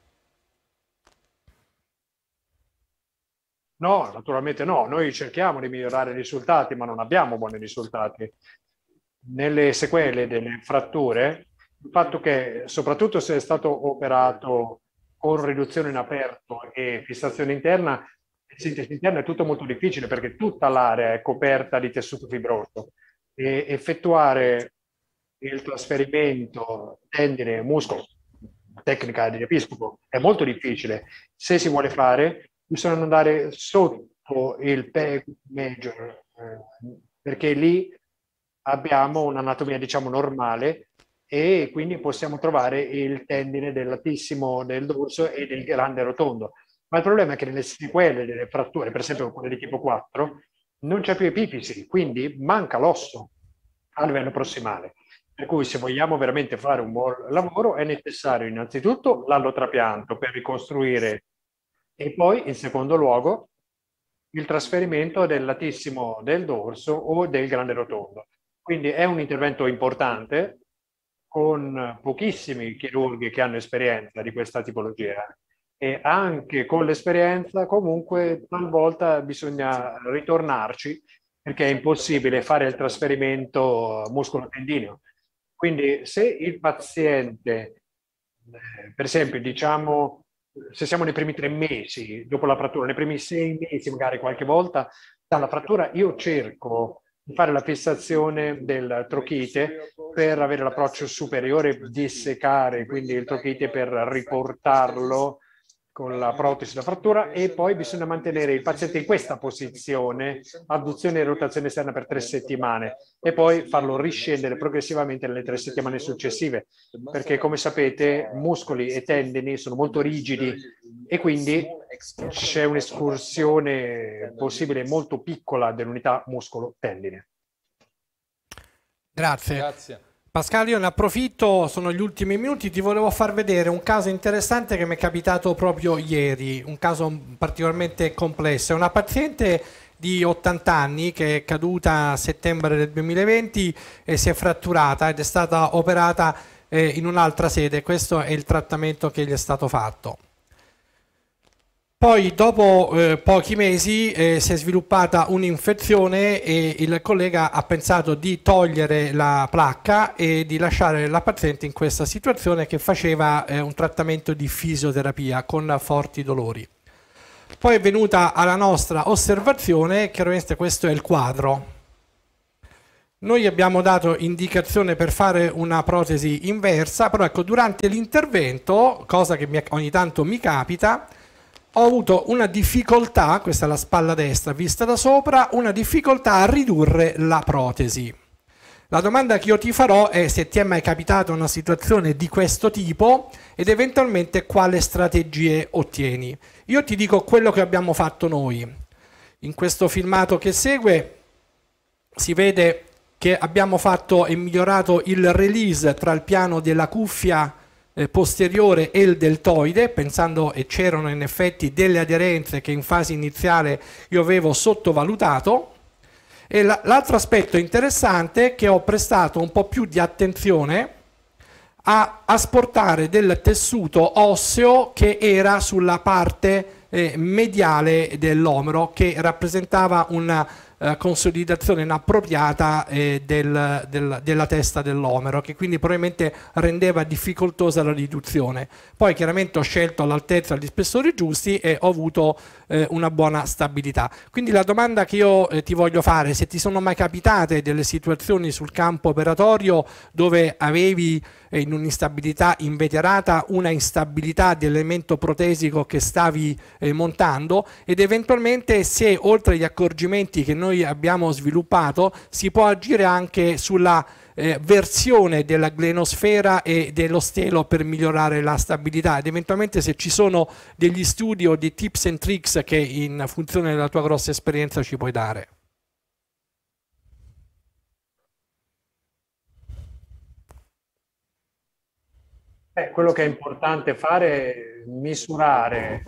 No, naturalmente no. Noi cerchiamo di migliorare i risultati, ma non abbiamo buoni risultati. Nelle sequele delle fratture, il fatto che, soprattutto se è stato operato con riduzione in aperto e fissazione interna, sintesi interna è tutto molto difficile perché tutta l'area è coperta di tessuto fibroso e effettuare il trasferimento tendine muscolo, tecnica di episcopo, è molto difficile. Se si vuole fare, bisogna andare sotto il pec major, perché lì abbiamo un'anatomia, diciamo, normale e quindi possiamo trovare il tendine del latissimo del dorso e del grande rotondo. Ma il problema è che nelle sequele delle fratture, per esempio quelle di tipo 4, non c'è più epifisi, quindi manca l'osso a livello prossimale. Per cui se vogliamo veramente fare un buon lavoro è necessario innanzitutto l'allotrapianto per ricostruire e poi in secondo luogo il trasferimento del latissimo del dorso o del grande rotondo. Quindi è un intervento importante con pochissimi chirurghi che hanno esperienza di questa tipologia e anche con l'esperienza comunque talvolta bisogna ritornarci perché è impossibile fare il trasferimento muscolo-tendineo. Quindi se il paziente, per esempio, diciamo, se siamo nei primi 3 mesi dopo la frattura, nei primi 6 mesi magari qualche volta dalla frattura, io cerco di fare la fissazione del trochite per avere l'approccio superiore, disseccare quindi il trochite per riportarlo con la protesi da frattura e poi bisogna mantenere il paziente in questa posizione, adduzione e rotazione esterna per 3 settimane e poi farlo riscendere progressivamente nelle 3 settimane successive, perché come sapete muscoli e tendini sono molto rigidi e quindi c'è un'escursione possibile molto piccola dell'unità muscolo-tendine. Grazie. Grazie. Pascal, io ne approfitto, sono gli ultimi minuti, ti volevo far vedere un caso interessante che mi è capitato proprio ieri, un caso particolarmente complesso. È una paziente di 80 anni che è caduta a settembre del 2020 e si è fratturata ed è stata operata in un'altra sede. Questo è il trattamento che gli è stato fatto. Poi dopo pochi mesi si è sviluppata un'infezione e il collega ha pensato di togliere la placca e di lasciare la paziente in questa situazione che faceva un trattamento di fisioterapia con forti dolori. Poi è venuta alla nostra osservazione, chiaramente questo è il quadro. Noi abbiamo dato indicazione per fare una protesi inversa, però ecco, durante l'intervento, cosa che ogni tanto mi capita, ho avuto una difficoltà, questa è la spalla destra vista da sopra, una difficoltà a ridurre la protesi. La domanda che io ti farò è se ti è mai capitata una situazione di questo tipo ed eventualmente quale strategie ottieni. Io ti dico quello che abbiamo fatto noi. In questo filmato che segue si vede che abbiamo fatto e migliorato il release tra il piano della cuffia posteriore e il deltoide, pensando, e c'erano in effetti delle aderenze che in fase iniziale io avevo sottovalutato. E l'altro aspetto interessante è che ho prestato un po' più di attenzione a asportare del tessuto osseo che era sulla parte mediale dell'omero, che rappresentava una consolidazione inappropriata della testa dell'omero, che quindi probabilmente rendeva difficoltosa la riduzione. Poi chiaramente ho scelto l'altezza e gli spessori giusti e ho avuto una buona stabilità. Quindi la domanda che io ti voglio fare, se ti sono mai capitate delle situazioni sul campo operatorio dove avevi in un'instabilità inveterata una instabilità dell'elemento protesico che stavi montando, ed eventualmente se oltre agli accorgimenti che noi abbiamo sviluppato si può agire anche sulla versione della glenosfera e dello stelo per migliorare la stabilità, ed eventualmente se ci sono degli studi o dei tips and tricks che in funzione della tua grossa esperienza ci puoi dare. Quello che è importante fare è misurare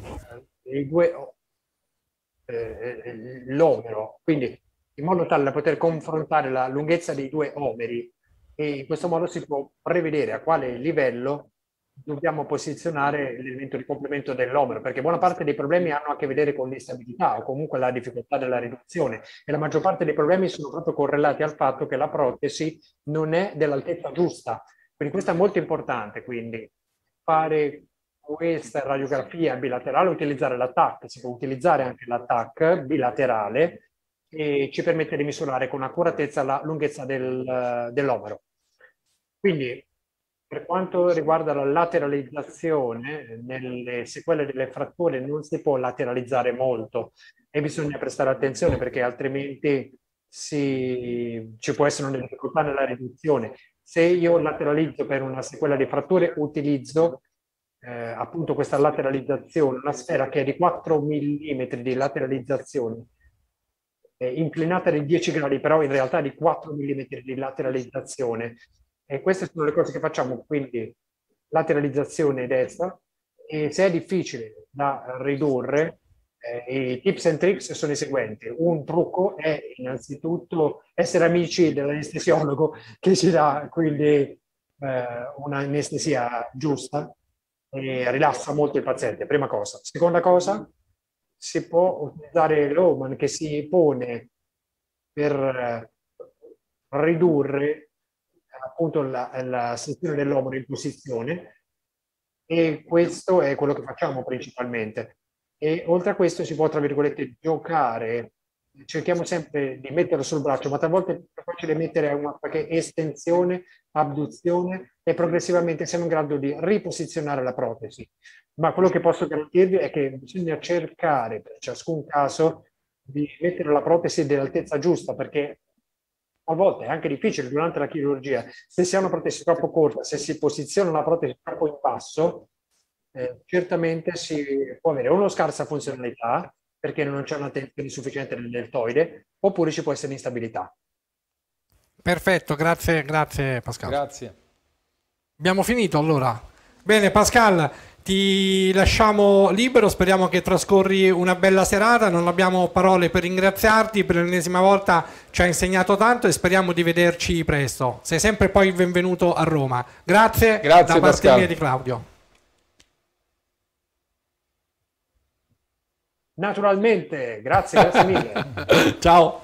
l'omero, quindi in modo tale da poter confrontare la lunghezza dei 2 omeri, e in questo modo si può prevedere a quale livello dobbiamo posizionare l'elemento di complemento dell'omero, perché buona parte dei problemi hanno a che vedere con l'instabilità o comunque la difficoltà della riduzione, e la maggior parte dei problemi sono proprio correlati al fatto che la protesi non è dell'altezza giusta. Quindi questo è molto importante, quindi fare questa radiografia bilaterale, utilizzare l'attack, si può utilizzare anche l'attack bilaterale e ci permette di misurare con accuratezza la lunghezza dell'omero. Quindi per quanto riguarda la lateralizzazione, nelle sequele delle fratture non si può lateralizzare molto e bisogna prestare attenzione perché altrimenti ci può essere una difficoltà nella riduzione. Se io lateralizzo per una sequela di fratture, utilizzo appunto questa lateralizzazione, una sfera che è di 4 mm di lateralizzazione, inclinata di 10 gradi, però in realtà di 4 mm di lateralizzazione. E queste sono le cose che facciamo, quindi lateralizzazione destra, e se è difficile da ridurre, i tips and tricks sono i seguenti. Un trucco è innanzitutto essere amici dell'anestesiologo che ci dà quindi un'anestesia giusta, e rilassa molto il paziente, prima cosa. Seconda cosa, si può utilizzare l'Oman che si pone per ridurre appunto la sezione dell'omero in posizione, e questo è quello che facciamo principalmente. E oltre a questo si può, tra virgolette, giocare. Cerchiamo sempre di metterlo sul braccio, ma talvolta è più facile mettere una qualche estensione, abduzione, e progressivamente siamo in grado di riposizionare la protesi. Ma quello che posso garantirvi è che bisogna cercare per ciascun caso di mettere la protesi dell'altezza giusta, perché a volte è anche difficile durante la chirurgia. Se si ha una protesi troppo corta, se si posiziona la protesi troppo in basso, certamente si può avere una scarsa funzionalità, perché non c'è una tensione sufficiente nel deltoide, oppure ci può essere instabilità. Perfetto, grazie, grazie Pascal. Grazie. Abbiamo finito allora. Bene Pascal, ti lasciamo libero, speriamo che trascorri una bella serata, non abbiamo parole per ringraziarti, per l'ennesima volta ci hai insegnato tanto e speriamo di vederci presto. Sei sempre poi il benvenuto a Roma. Grazie, Grazie da parte Pascal. mia di Claudio. Naturalmente, grazie mille. Ciao.